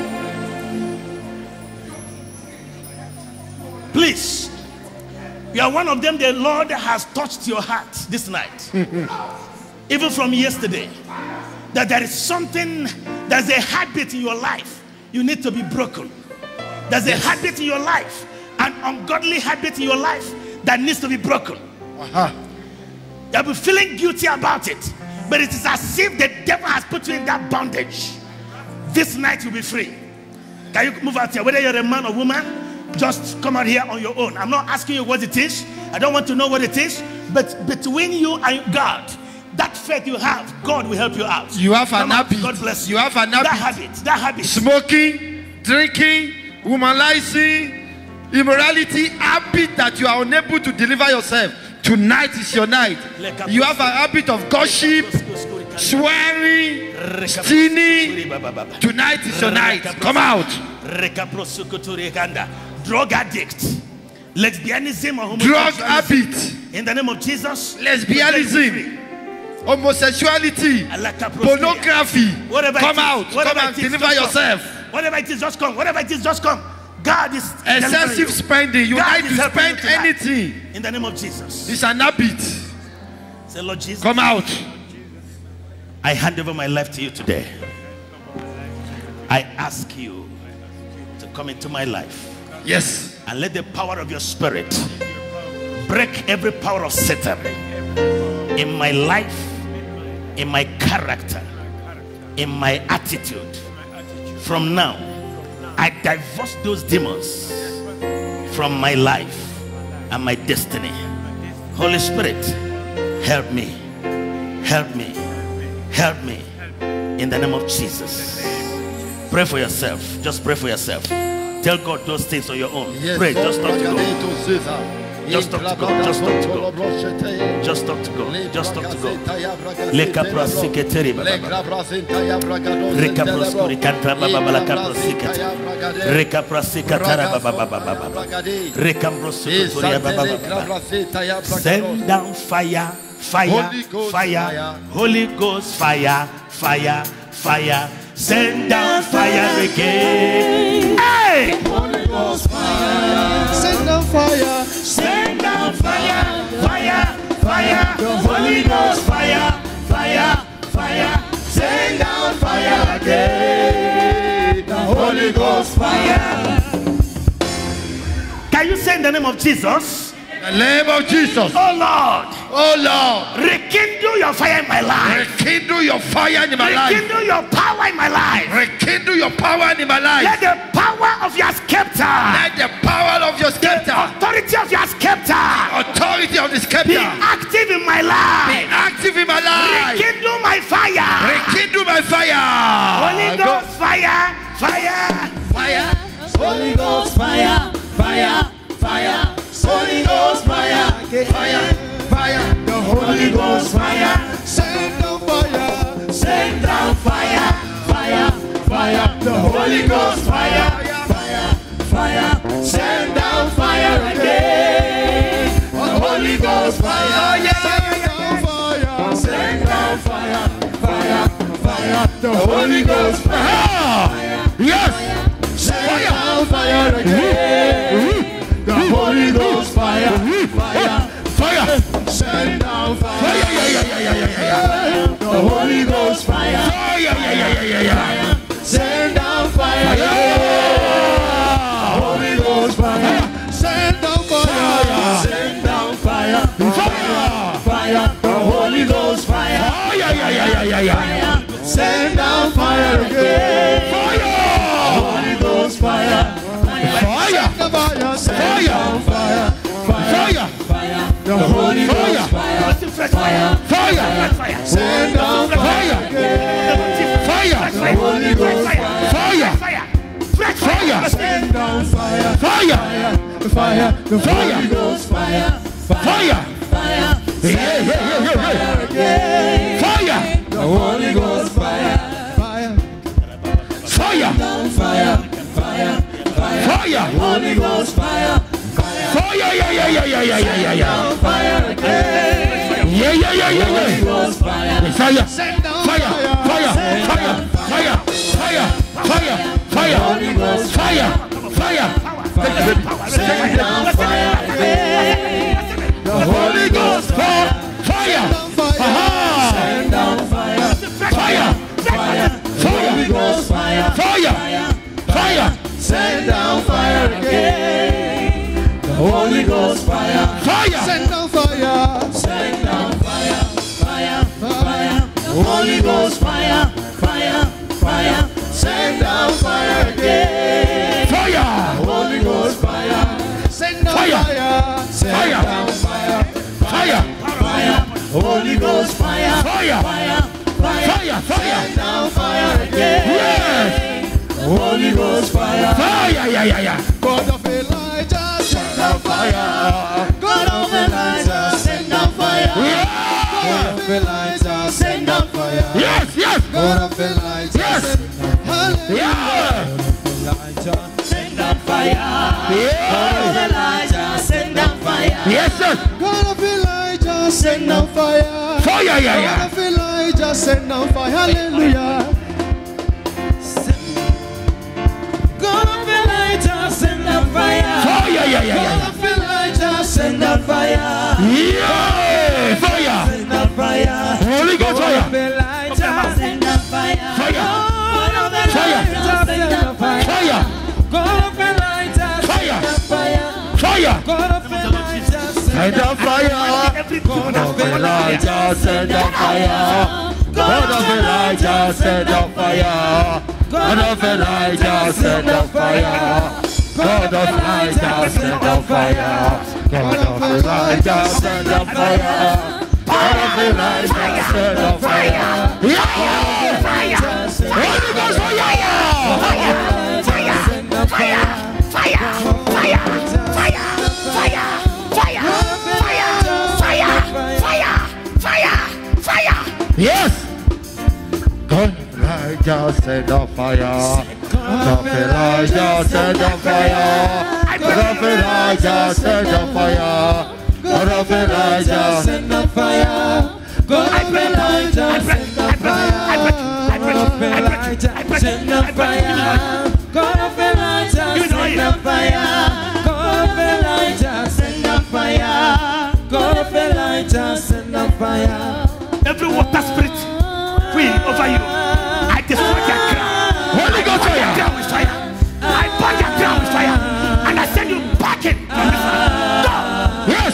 Please. You are one of them the Lord has touched your heart this night. Even from yesterday. That there is something, there's a habit in your life. You need to be broken. There's a habit in your life, an ungodly habit in your life that needs to be broken. Uh-huh. You'll be feeling guilty about it, but it is as if the devil has put you in that bondage. This night you'll be free. Can you move out here? Whether you're a man or woman, just come out here on your own. I'm not asking you what it is. I don't want to know what it is, but between you and God, That faith you have, God will help you out. You have an Come on, habit. God bless you. You have an That habit. habit, that habit. Smoking, drinking, womanizing, immorality, habit that you are unable to deliver yourself. Tonight is your night. You have a habit of gossip, swearing, stealing. Tonight is your night. Come out. Drug addict, lesbianism, or Drug homosexuality. habit, In the name of Jesus, lesbianism, homosexuality, pornography. Whatever Come it is, out. whatever Come and it is, deliver just yourself. come. Whatever it is, just come. Whatever it is, just come. God is delivering Excessive you. spending. You God like is to helping spend you tonight. anything. In the name of Jesus. It's an habit. Say, Lord Jesus, Come out. I hand over my life to you today. I ask you to come into my life Yes. and let the power of your spirit break every power of Satan in my life, in my character, in my attitude. From now, I divorce those demons from my life and my destiny. Holy Spirit, help me, help me, help me in the name of Jesus. Pray for yourself. Just pray for yourself. Tell God those things on your own. Yes. Pray. Just talk to God. Just talk to God. Just talk to God. Just talk to God. Just talk to God. Leka prasiketeri baba. Reka proskuri kantra baba bala kaprosikete. Reka prasikatara baba baba baba. Reka prosiketuri baba baba. Send down fire, fire, fire, Holy Ghost fire, fire, fire. Send down fire again. Hey! Holy Ghost fire. Send down fire. Send down fire, fire, fire. The Holy Ghost fire, fire, fire. Send down fire again. The Holy Ghost fire. Can you say in the name of Jesus? In the name of Jesus. Oh Lord. Oh Lord. Rekindle your fire in my life. Rekindle your fire in my life. Rekindle your power in my life. Rekindle your power in my life. Let the power of your scepter, Let the power of your scepter, authority of your scepter, authority of the be scepter, active in my be life. active in my life. Rekindle my fire. Rekindle my fire. Holy Ghost fire, fire, Fire. Holy Ghost fire. Fire. Fire. Holy Ghost fire. Fire. Fire. The Holy Ghost fire. Send down fire. Send down fire. Fire. Fire. The Holy Ghost fire. Fire. Fire. Send down fire again. The Holy Ghost fire. Send down fire. Send down fire. Fire. Fire. The Holy Ghost fire. Yes. Send down fire again. The Holy Ghost fire. Fire. Fire. Send down fire. Fire. Yeah, yeah, yeah, yeah, yeah, yeah. The Holy Ghost fire. Fire. Yeah, yeah, yeah, yeah, yeah. Send down fire. Holy Ghost fire. Send down fire. Send down fire. Fire. Fire. The Holy Ghost fire. Oh, yeah, yeah, yeah, yeah, yeah, yeah. Send down fire again. Fire. Holy Ghost fire. Fire. Fire. Send Fire. down fire. Fire. Fire. The Holy Ghost fire. fresh fire, Fire. fresh fire, Send down fire. Fire. fresh Holy Ghost fire, Fire. fire, fresh Fire. Send down fire. Fire. Fire. The Fire. Holy Ghost fire. Fire. Fire. Yeah, yeah, yeah, yeah, yeah. Again. Fire. The Holy Ghost fire. Fire. Fire. Down fire. Fire. Fire. Fire. Holy Ghost fire. Fire. Yeah, yeah, yeah, yeah, yeah, yeah, yeah, yeah. Down fire again. Yeah, yeah, yeah, yeah, Holy yeah. Ghost fire. Fire. Send down Fire. Fire. Fire. Fire. Fire. Fire. Fire. Holy Ghost Fire. Fire. Send down fire again. The Holy Ghost fire. Fire. Aha. Send down fire. Fire. Fire. Holy Ghost fire. Fire. Fire. Send down fire again. The Holy Ghost fire. Fire. Send down fire. Send down fire. Fire. Fire. The Holy Ghost fire. Fire. Fire. Send down fire again. Fire. Holy Ghost fire. Send down Fire. fire. Send Fire. down fire. Fire. Fire. Holy Ghost fire. Fire. Send down fire again. Yes. Holy Ghost fire. Fire, yeah, yeah, yeah. God of Elijah, send down fire. God of Elijah, send down fire. God of Elijah, send down fire. Yes, yes. God of Elijah, yes. Hallelujah. Yeah. Elijah, send down fire. Yeah. God of Elijah, send down fire. Yes, sir. God of Elijah, send down fire. Fire, yeah, yeah. God of Elijah, send down fire. Hallelujah. God of Elijah, send down fire. Fire, yeah, yeah, yeah. God of Elijah, Send down fire. Yeah. Fire. Send down fire. Holy Ghost fire. Elijah, send down fire. Fire. God of Fire. Elijah, send down fire. Fire. God of Elijah, Fire. send down fire. Fire. God of Elijah, Send down fire. God of Elijah, send down fire. God of Elijah, send down fire. God of Elijah, send down fire. God of Elijah, send down fire. God of Elijah, send down fire. God of Elijah, send down fire. Yeah! Fire! Holy Ghost fire! Fire! Fire! Fire! Fire! Fire! Fire! Fire! Fire! Fire! Fire! Fire! Yes! God of Elijah, send down fire. God of Elijah, send down fire. God of Elijah, send down fire. God of Elijah, send down fire. God of Elijah, send down fire. God of Elijah, send down fire. God of Elijah, send down fire. God of Elijah, send down fire. God of Elijah, send down fire. Every water spirit queen over you, I destroy their crown. Holy Ghost I burn their fire. crown with fire. I burn their crown with fire, and I send you back in from this land. Go. Yes!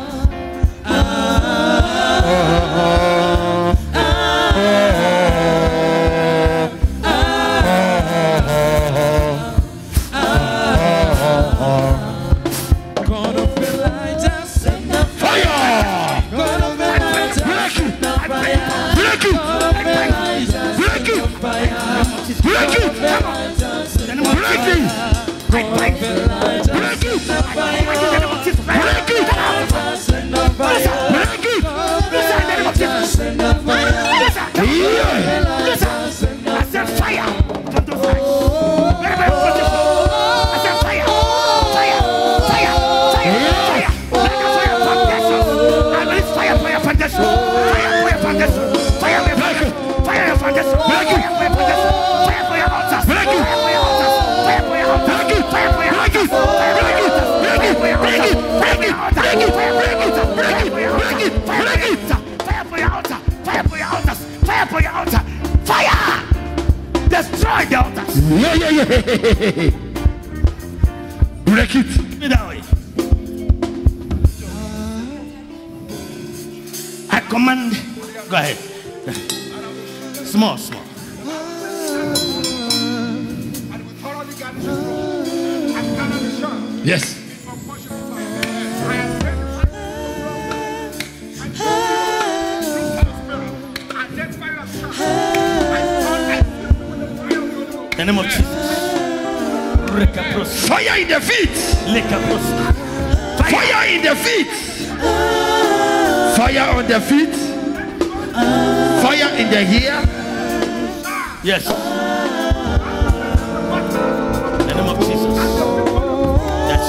God of Elijah, send down Fire! God of Elijah, send down fire. Break it! God of Elijah, Break it! fire. Break it! Elijah, send down Break it! God of Elijah, Break it! fire. Break it! Elijah, send down fire. Break it! God of Elijah, send down fire. Yeah! Elijah, send down I said fire from those eyes. Very, very beautiful. I said fire, fire, fire, fire, fire. Like a fire foundation. I release fire for your foundation. Fire for your foundation. Fire for your foundation. Fire for your foundation. Fire for your foundation. Fire for your altars. Fire for your altars. Fire for your altars. Fire for your altars. Fire for your altars. Fire for your altars. Fire for your altars. Fire for your altars. Fire for your altars. Fire for your altars. Fire for your altars. Fire for your altar. Fire! Destroy the altars. Yeah, yeah, yeah! Break it! Give me that way. I command. Go ahead. Small, small. Yes! In the name of Jesus. Fire in the feet! Fire. Fire in the feet! Fire on the feet! Fire in the ear! Yes. In the name of Jesus. That's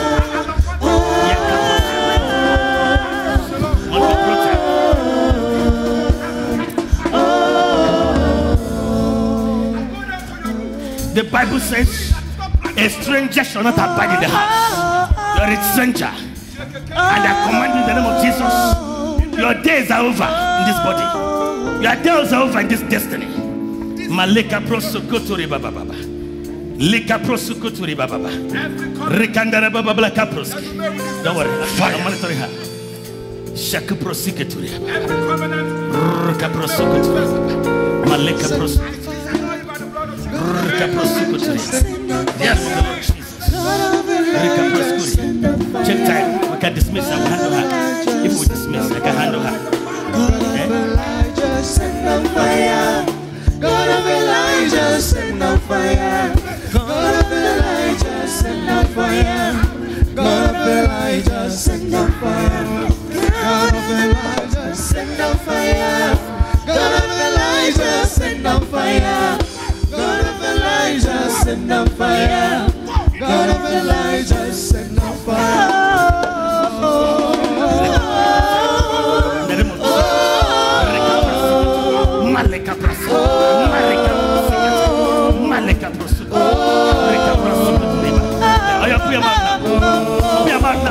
the Bible says a stranger shall not abide in the house. You're a stranger. And I command you in the name of Jesus. Your days are over in this body. Your days are over in this destiny. Malika prosukuturi baba baba. Lika prosukuturi baba baba. Rikandara baba baba kaproski. Don't worry. I'm monitoring her. Shaku prosikuturi. Rika prosukuturi. Malika prosukuturi. Yes. Check time. We can dismiss her. We handle her. If we dismiss, I can handle her. Okay? fire. God of Elijah, send down fire. God of Elijah, send down fire. God of Elijah, send down fire. God of Elijah, send down fire. God of Elijah, send down fire. God of Elijah, send down fire. Maleka prasu, maleka prasu, maleka prasu, maleka prasu. Ayo puya magna, puya magna.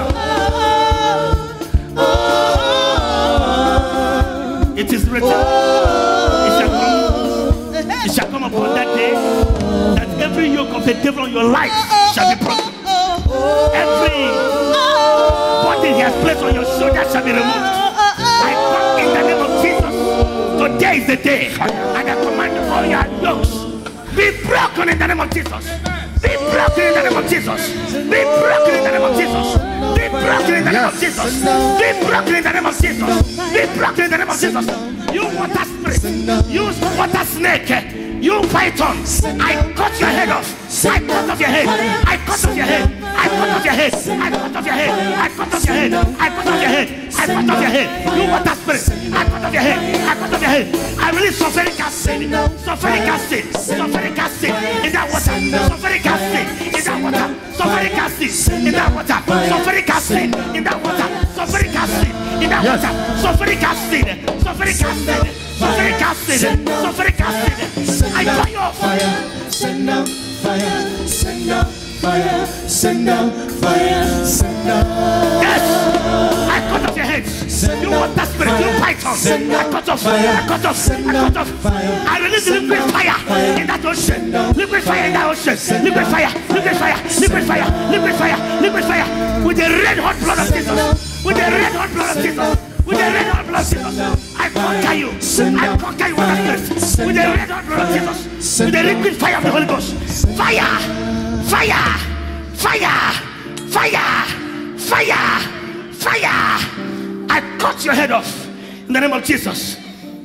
It is written, it shall come, it shall come upon that day that every yoke of the devil on your life shall be broken. Every body he has placed on your shoulder shall be removed. I come in the name of Jesus. Today is the day, and I command all your yokes be broken in the name of Jesus. Be broken in the name of Jesus. Be broken in the name of Jesus. Be broken in the name of Jesus. Be broken in the name of Jesus. Be broken in the name of Jesus. You water spirit, you water snake, you python, I cut your head off. I cut off your head. I cut off your head. I cut off your head. I cut off your head. I cut off your head. I cut off your head. I cut off your head. You water spirit, I cut off your head. I cut off your head. I release sulfuric acid, sulfuric acid, sulfuric acid in that water, sulfuric acid in that water, sulfuric acid in that water, sulfuric acid in that water, sulfuric acid in that water, sulfuric acid, sulfuric acid, sulfuric acid, sulfuric acid. I fire off. Send down fire, send down fire, send down fire, send down. Yes, I cut off your heads. You want that spirit, you python. I cut off, I cut off, I cut off. I release liquid fire in that ocean. Liquid fire in that ocean. Liquid fire, liquid fire, liquid fire, liquid fire, liquid fire. With the red hot blood of Jesus. With the red hot blood of Jesus. With the red hot blood of Jesus. I conquer you. I conquer you with the spirit. With the red hot blood of Jesus. With the liquid fire of the Holy Ghost. Fire, fire, fire, fire, fire, fire. I cut your head off in the name of Jesus.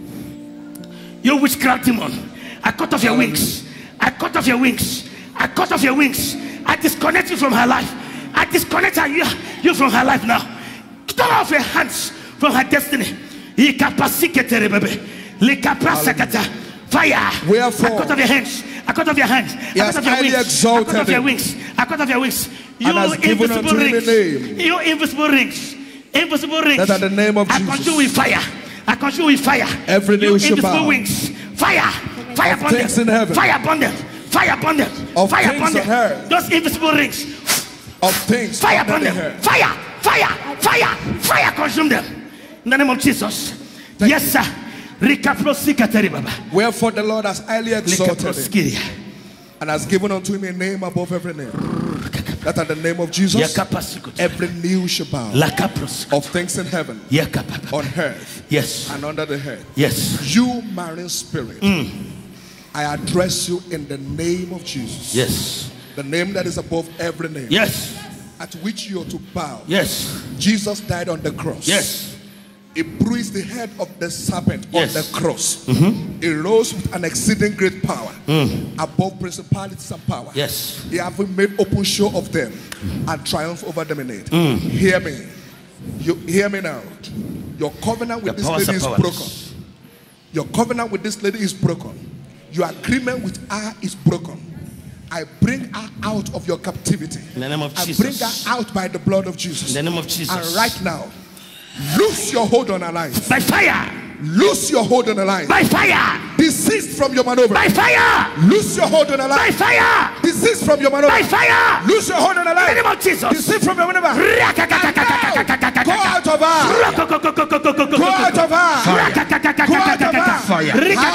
You witchcraft demon, I cut off your wings. I cut off your wings. I cut off your wings. I disconnect you from her life. I disconnect her, you, you from her life now. Cut off your hands from her destiny. Fire. Wherefore, I cut off your hands. I cut off your hands. I cut off your wings. I cut off your wings. I cut off your wings. You invisible rings. You invisible rings. Invisible rings. That are the name of I Jesus. consume with fire. I consume with fire. Every you knee shall invisible bow. wings. Fire. Fire upon them. in heaven. Fire upon them. Fire upon them. Of Fire things upon on earth. them. Those invisible rings. Of things Fire under upon the them. earth. Fire. Fire. Fire. Fire. Consume them. In the name of Jesus. Thank yes, sir. Wherefore the Lord has highly exalted him him. and has given unto him a name above every name. That at the name of Jesus, every knee shall bow of things in heaven, on earth, yes, and under the earth. Yes. You marine spirit, Mm. I address you in the name of Jesus. Yes. The name that is above every name. Yes. At which you are to bow. Yes. Jesus died on the cross. Yes. He bruised the head of the serpent Yes. on the cross. Mm-hmm. He rose with an exceeding great power Mm. above principalities and power. Yes. He have made open show of them and triumph over them in it. Mm. Hear me. You hear me now. Your covenant with The this powers lady are is powerless. broken. Your covenant with this lady is broken. Your agreement with her is broken. I bring her out of your captivity. In the name of I Jesus. bring her out by the blood of Jesus. In the name of Jesus. And right now, loose your hold on her life. By fire. Loose your hold on her life. By fire. Desist from your maneuver. By fire. Loose your hold on her By life. fire. Desist from your maneuver. By fire. Loose your hold on her In the life. name of Jesus. Desist from your maneuver. Go out of her. Go out of her. Go out of her. Fire.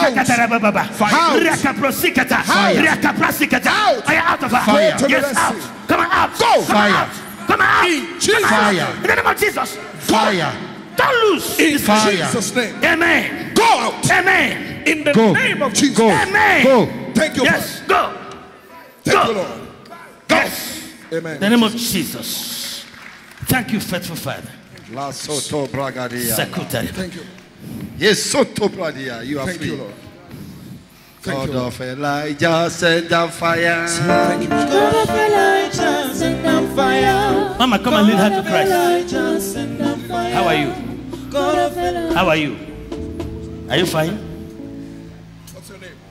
Out of her. Fire. Yes, out. Come on, out. Go. Come on, out. Come on, out. In Jesus' Fire. In the name of Jesus. Fire. Don't lose. In Fire. Jesus' name. Amen. Go out. Amen. In the Go. name of Jesus. Go. Amen. Go. Thank you. Yes, go. Thank Go. you, Lord. Go. Yes. Amen. In the name of Jesus. Thank you, faithful Father. La soto bragadia. Sakutari. Thank you. Yes, soto bradia. You are Thank free. you, Lord. God of Elijah, send down fire. Thank you. God of Elijah, send down fire. Mama, come and lead her to Christ. Elijah, send down fire. How are you? God of Elijah. How are you? Are you fine? What's your name?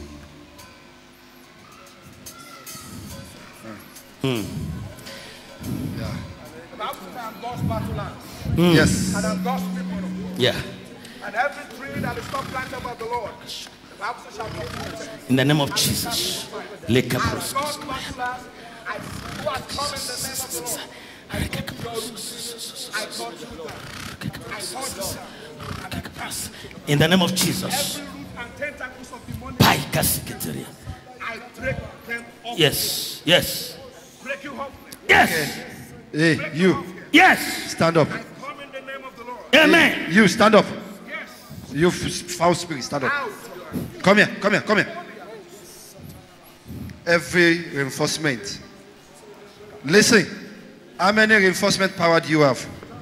Hmm. Yeah. The Bible says, I'm God's battle lance, Mm. Yes. and I'm God's people. Yeah. And every tree that is not planted by the Lord, the Bible says, shall not be planted. In the name of Jesus. Leka I'm pros- God's battle lance. I who has come in the name of the Lord. I come to your roots. I come to them. I touch them. And I cast In the name of Jesus. every root and tentacles of demonic. Pai kasiketeria. I break them off. Yes. Yes. Break you off. Yes. Hey, you, Yes. stand up. I come in the name of the Lord. Amen. You, stand up. Yes. You f- foul spirit, stand up. Out. Come here, come here, come here. Every reinforcement. Listen, how many reinforcement power do you have?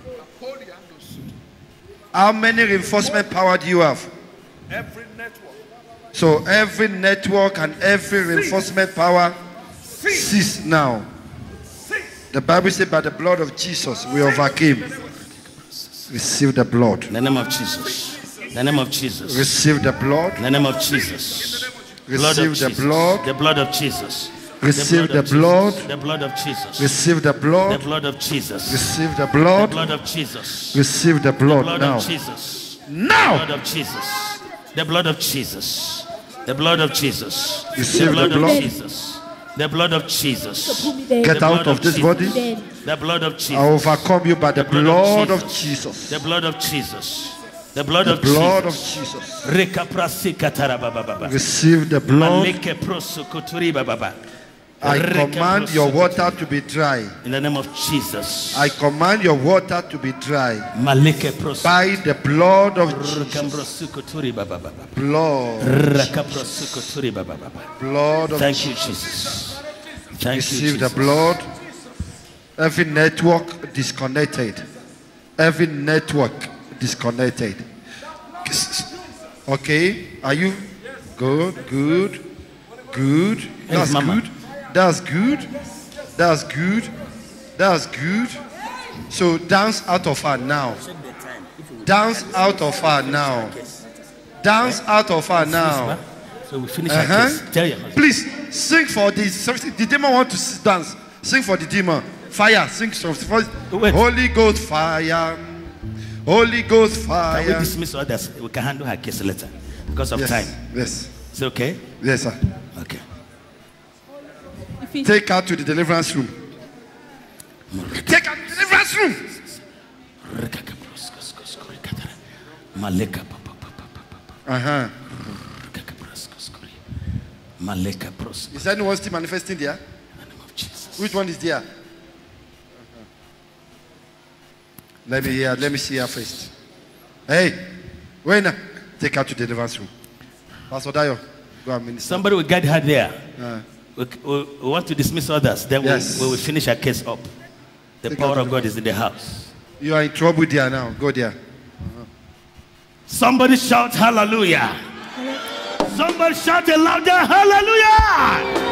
How many reinforcement power do you have? Every network. So every network and every reinforcement power cease now. The Bible says by the blood of Jesus we overcame. Receive the blood. In the name of Jesus. In the name of Jesus. Receive the blood. In the name of Jesus. Blood of Receive the Jesus. blood. The blood of Jesus. Receive the of blood. Jesus. The blood of Jesus. Receive the The blood. blood of Jesus. Receive the The blood. blood of Jesus. Receive the The blood blood now. of Jesus. The Now. blood of Jesus. The blood of Jesus. The blood of Jesus. Receive The blood the of blood. Jesus. The blood of Jesus. Get The out blood of this Jesus. body. The blood of Jesus. I overcome you by the The blood blood of of Jesus. Jesus. The blood of Jesus. The blood The of blood of Jesus. Jesus. Rekaprasikatara. Receive the blood. Maleke prosokoturi bababa. I Reke command your prosokoturi. water to be dry. In the name of Jesus. I command your water to be dry Maleke prosokoturi. by the blood of Jesus. Rekambrosokoturi bababa. Blood. Rekaprosokoturi bababa. Blood of Thank you, Jesus. Thank you, Receive the Jesus. blood. Every network disconnected. Every network disconnected. Okay, are you good? Good, good. That's Mama. good. That's good. That's good. That's good. So dance out of her now. Dance out of her now. Dance out of her now. So we finish Uh-huh. our case. Tell your husband. Please sing for the the demon want to s- dance. Sing for the demon. Fire. Sing for for- Wait. Holy Ghost fire. Holy Ghost Can we fire. dismiss others? We can handle her case later because of Yes. time. Yes. Is it okay? Yes, sir. Okay. Take her to the deliverance room. Take her to the deliverance room. Maleka papa papa papa. Uh-huh. Maleka pros. Is anyone still manifesting there? In the name of Jesus. Which one is there? Let me hear. Let me see her first. Hey, wait now. Take her to the deliverance room. Pastor Dayo, go and minister. Somebody will guide her there. Uh, We, we, we want to dismiss others. Then Yes. we, we will finish our case up. The Take power out of God is in the house. you are in trouble there now. Go there. Somebody shout hallelujah. Somebody shout a louder hallelujah.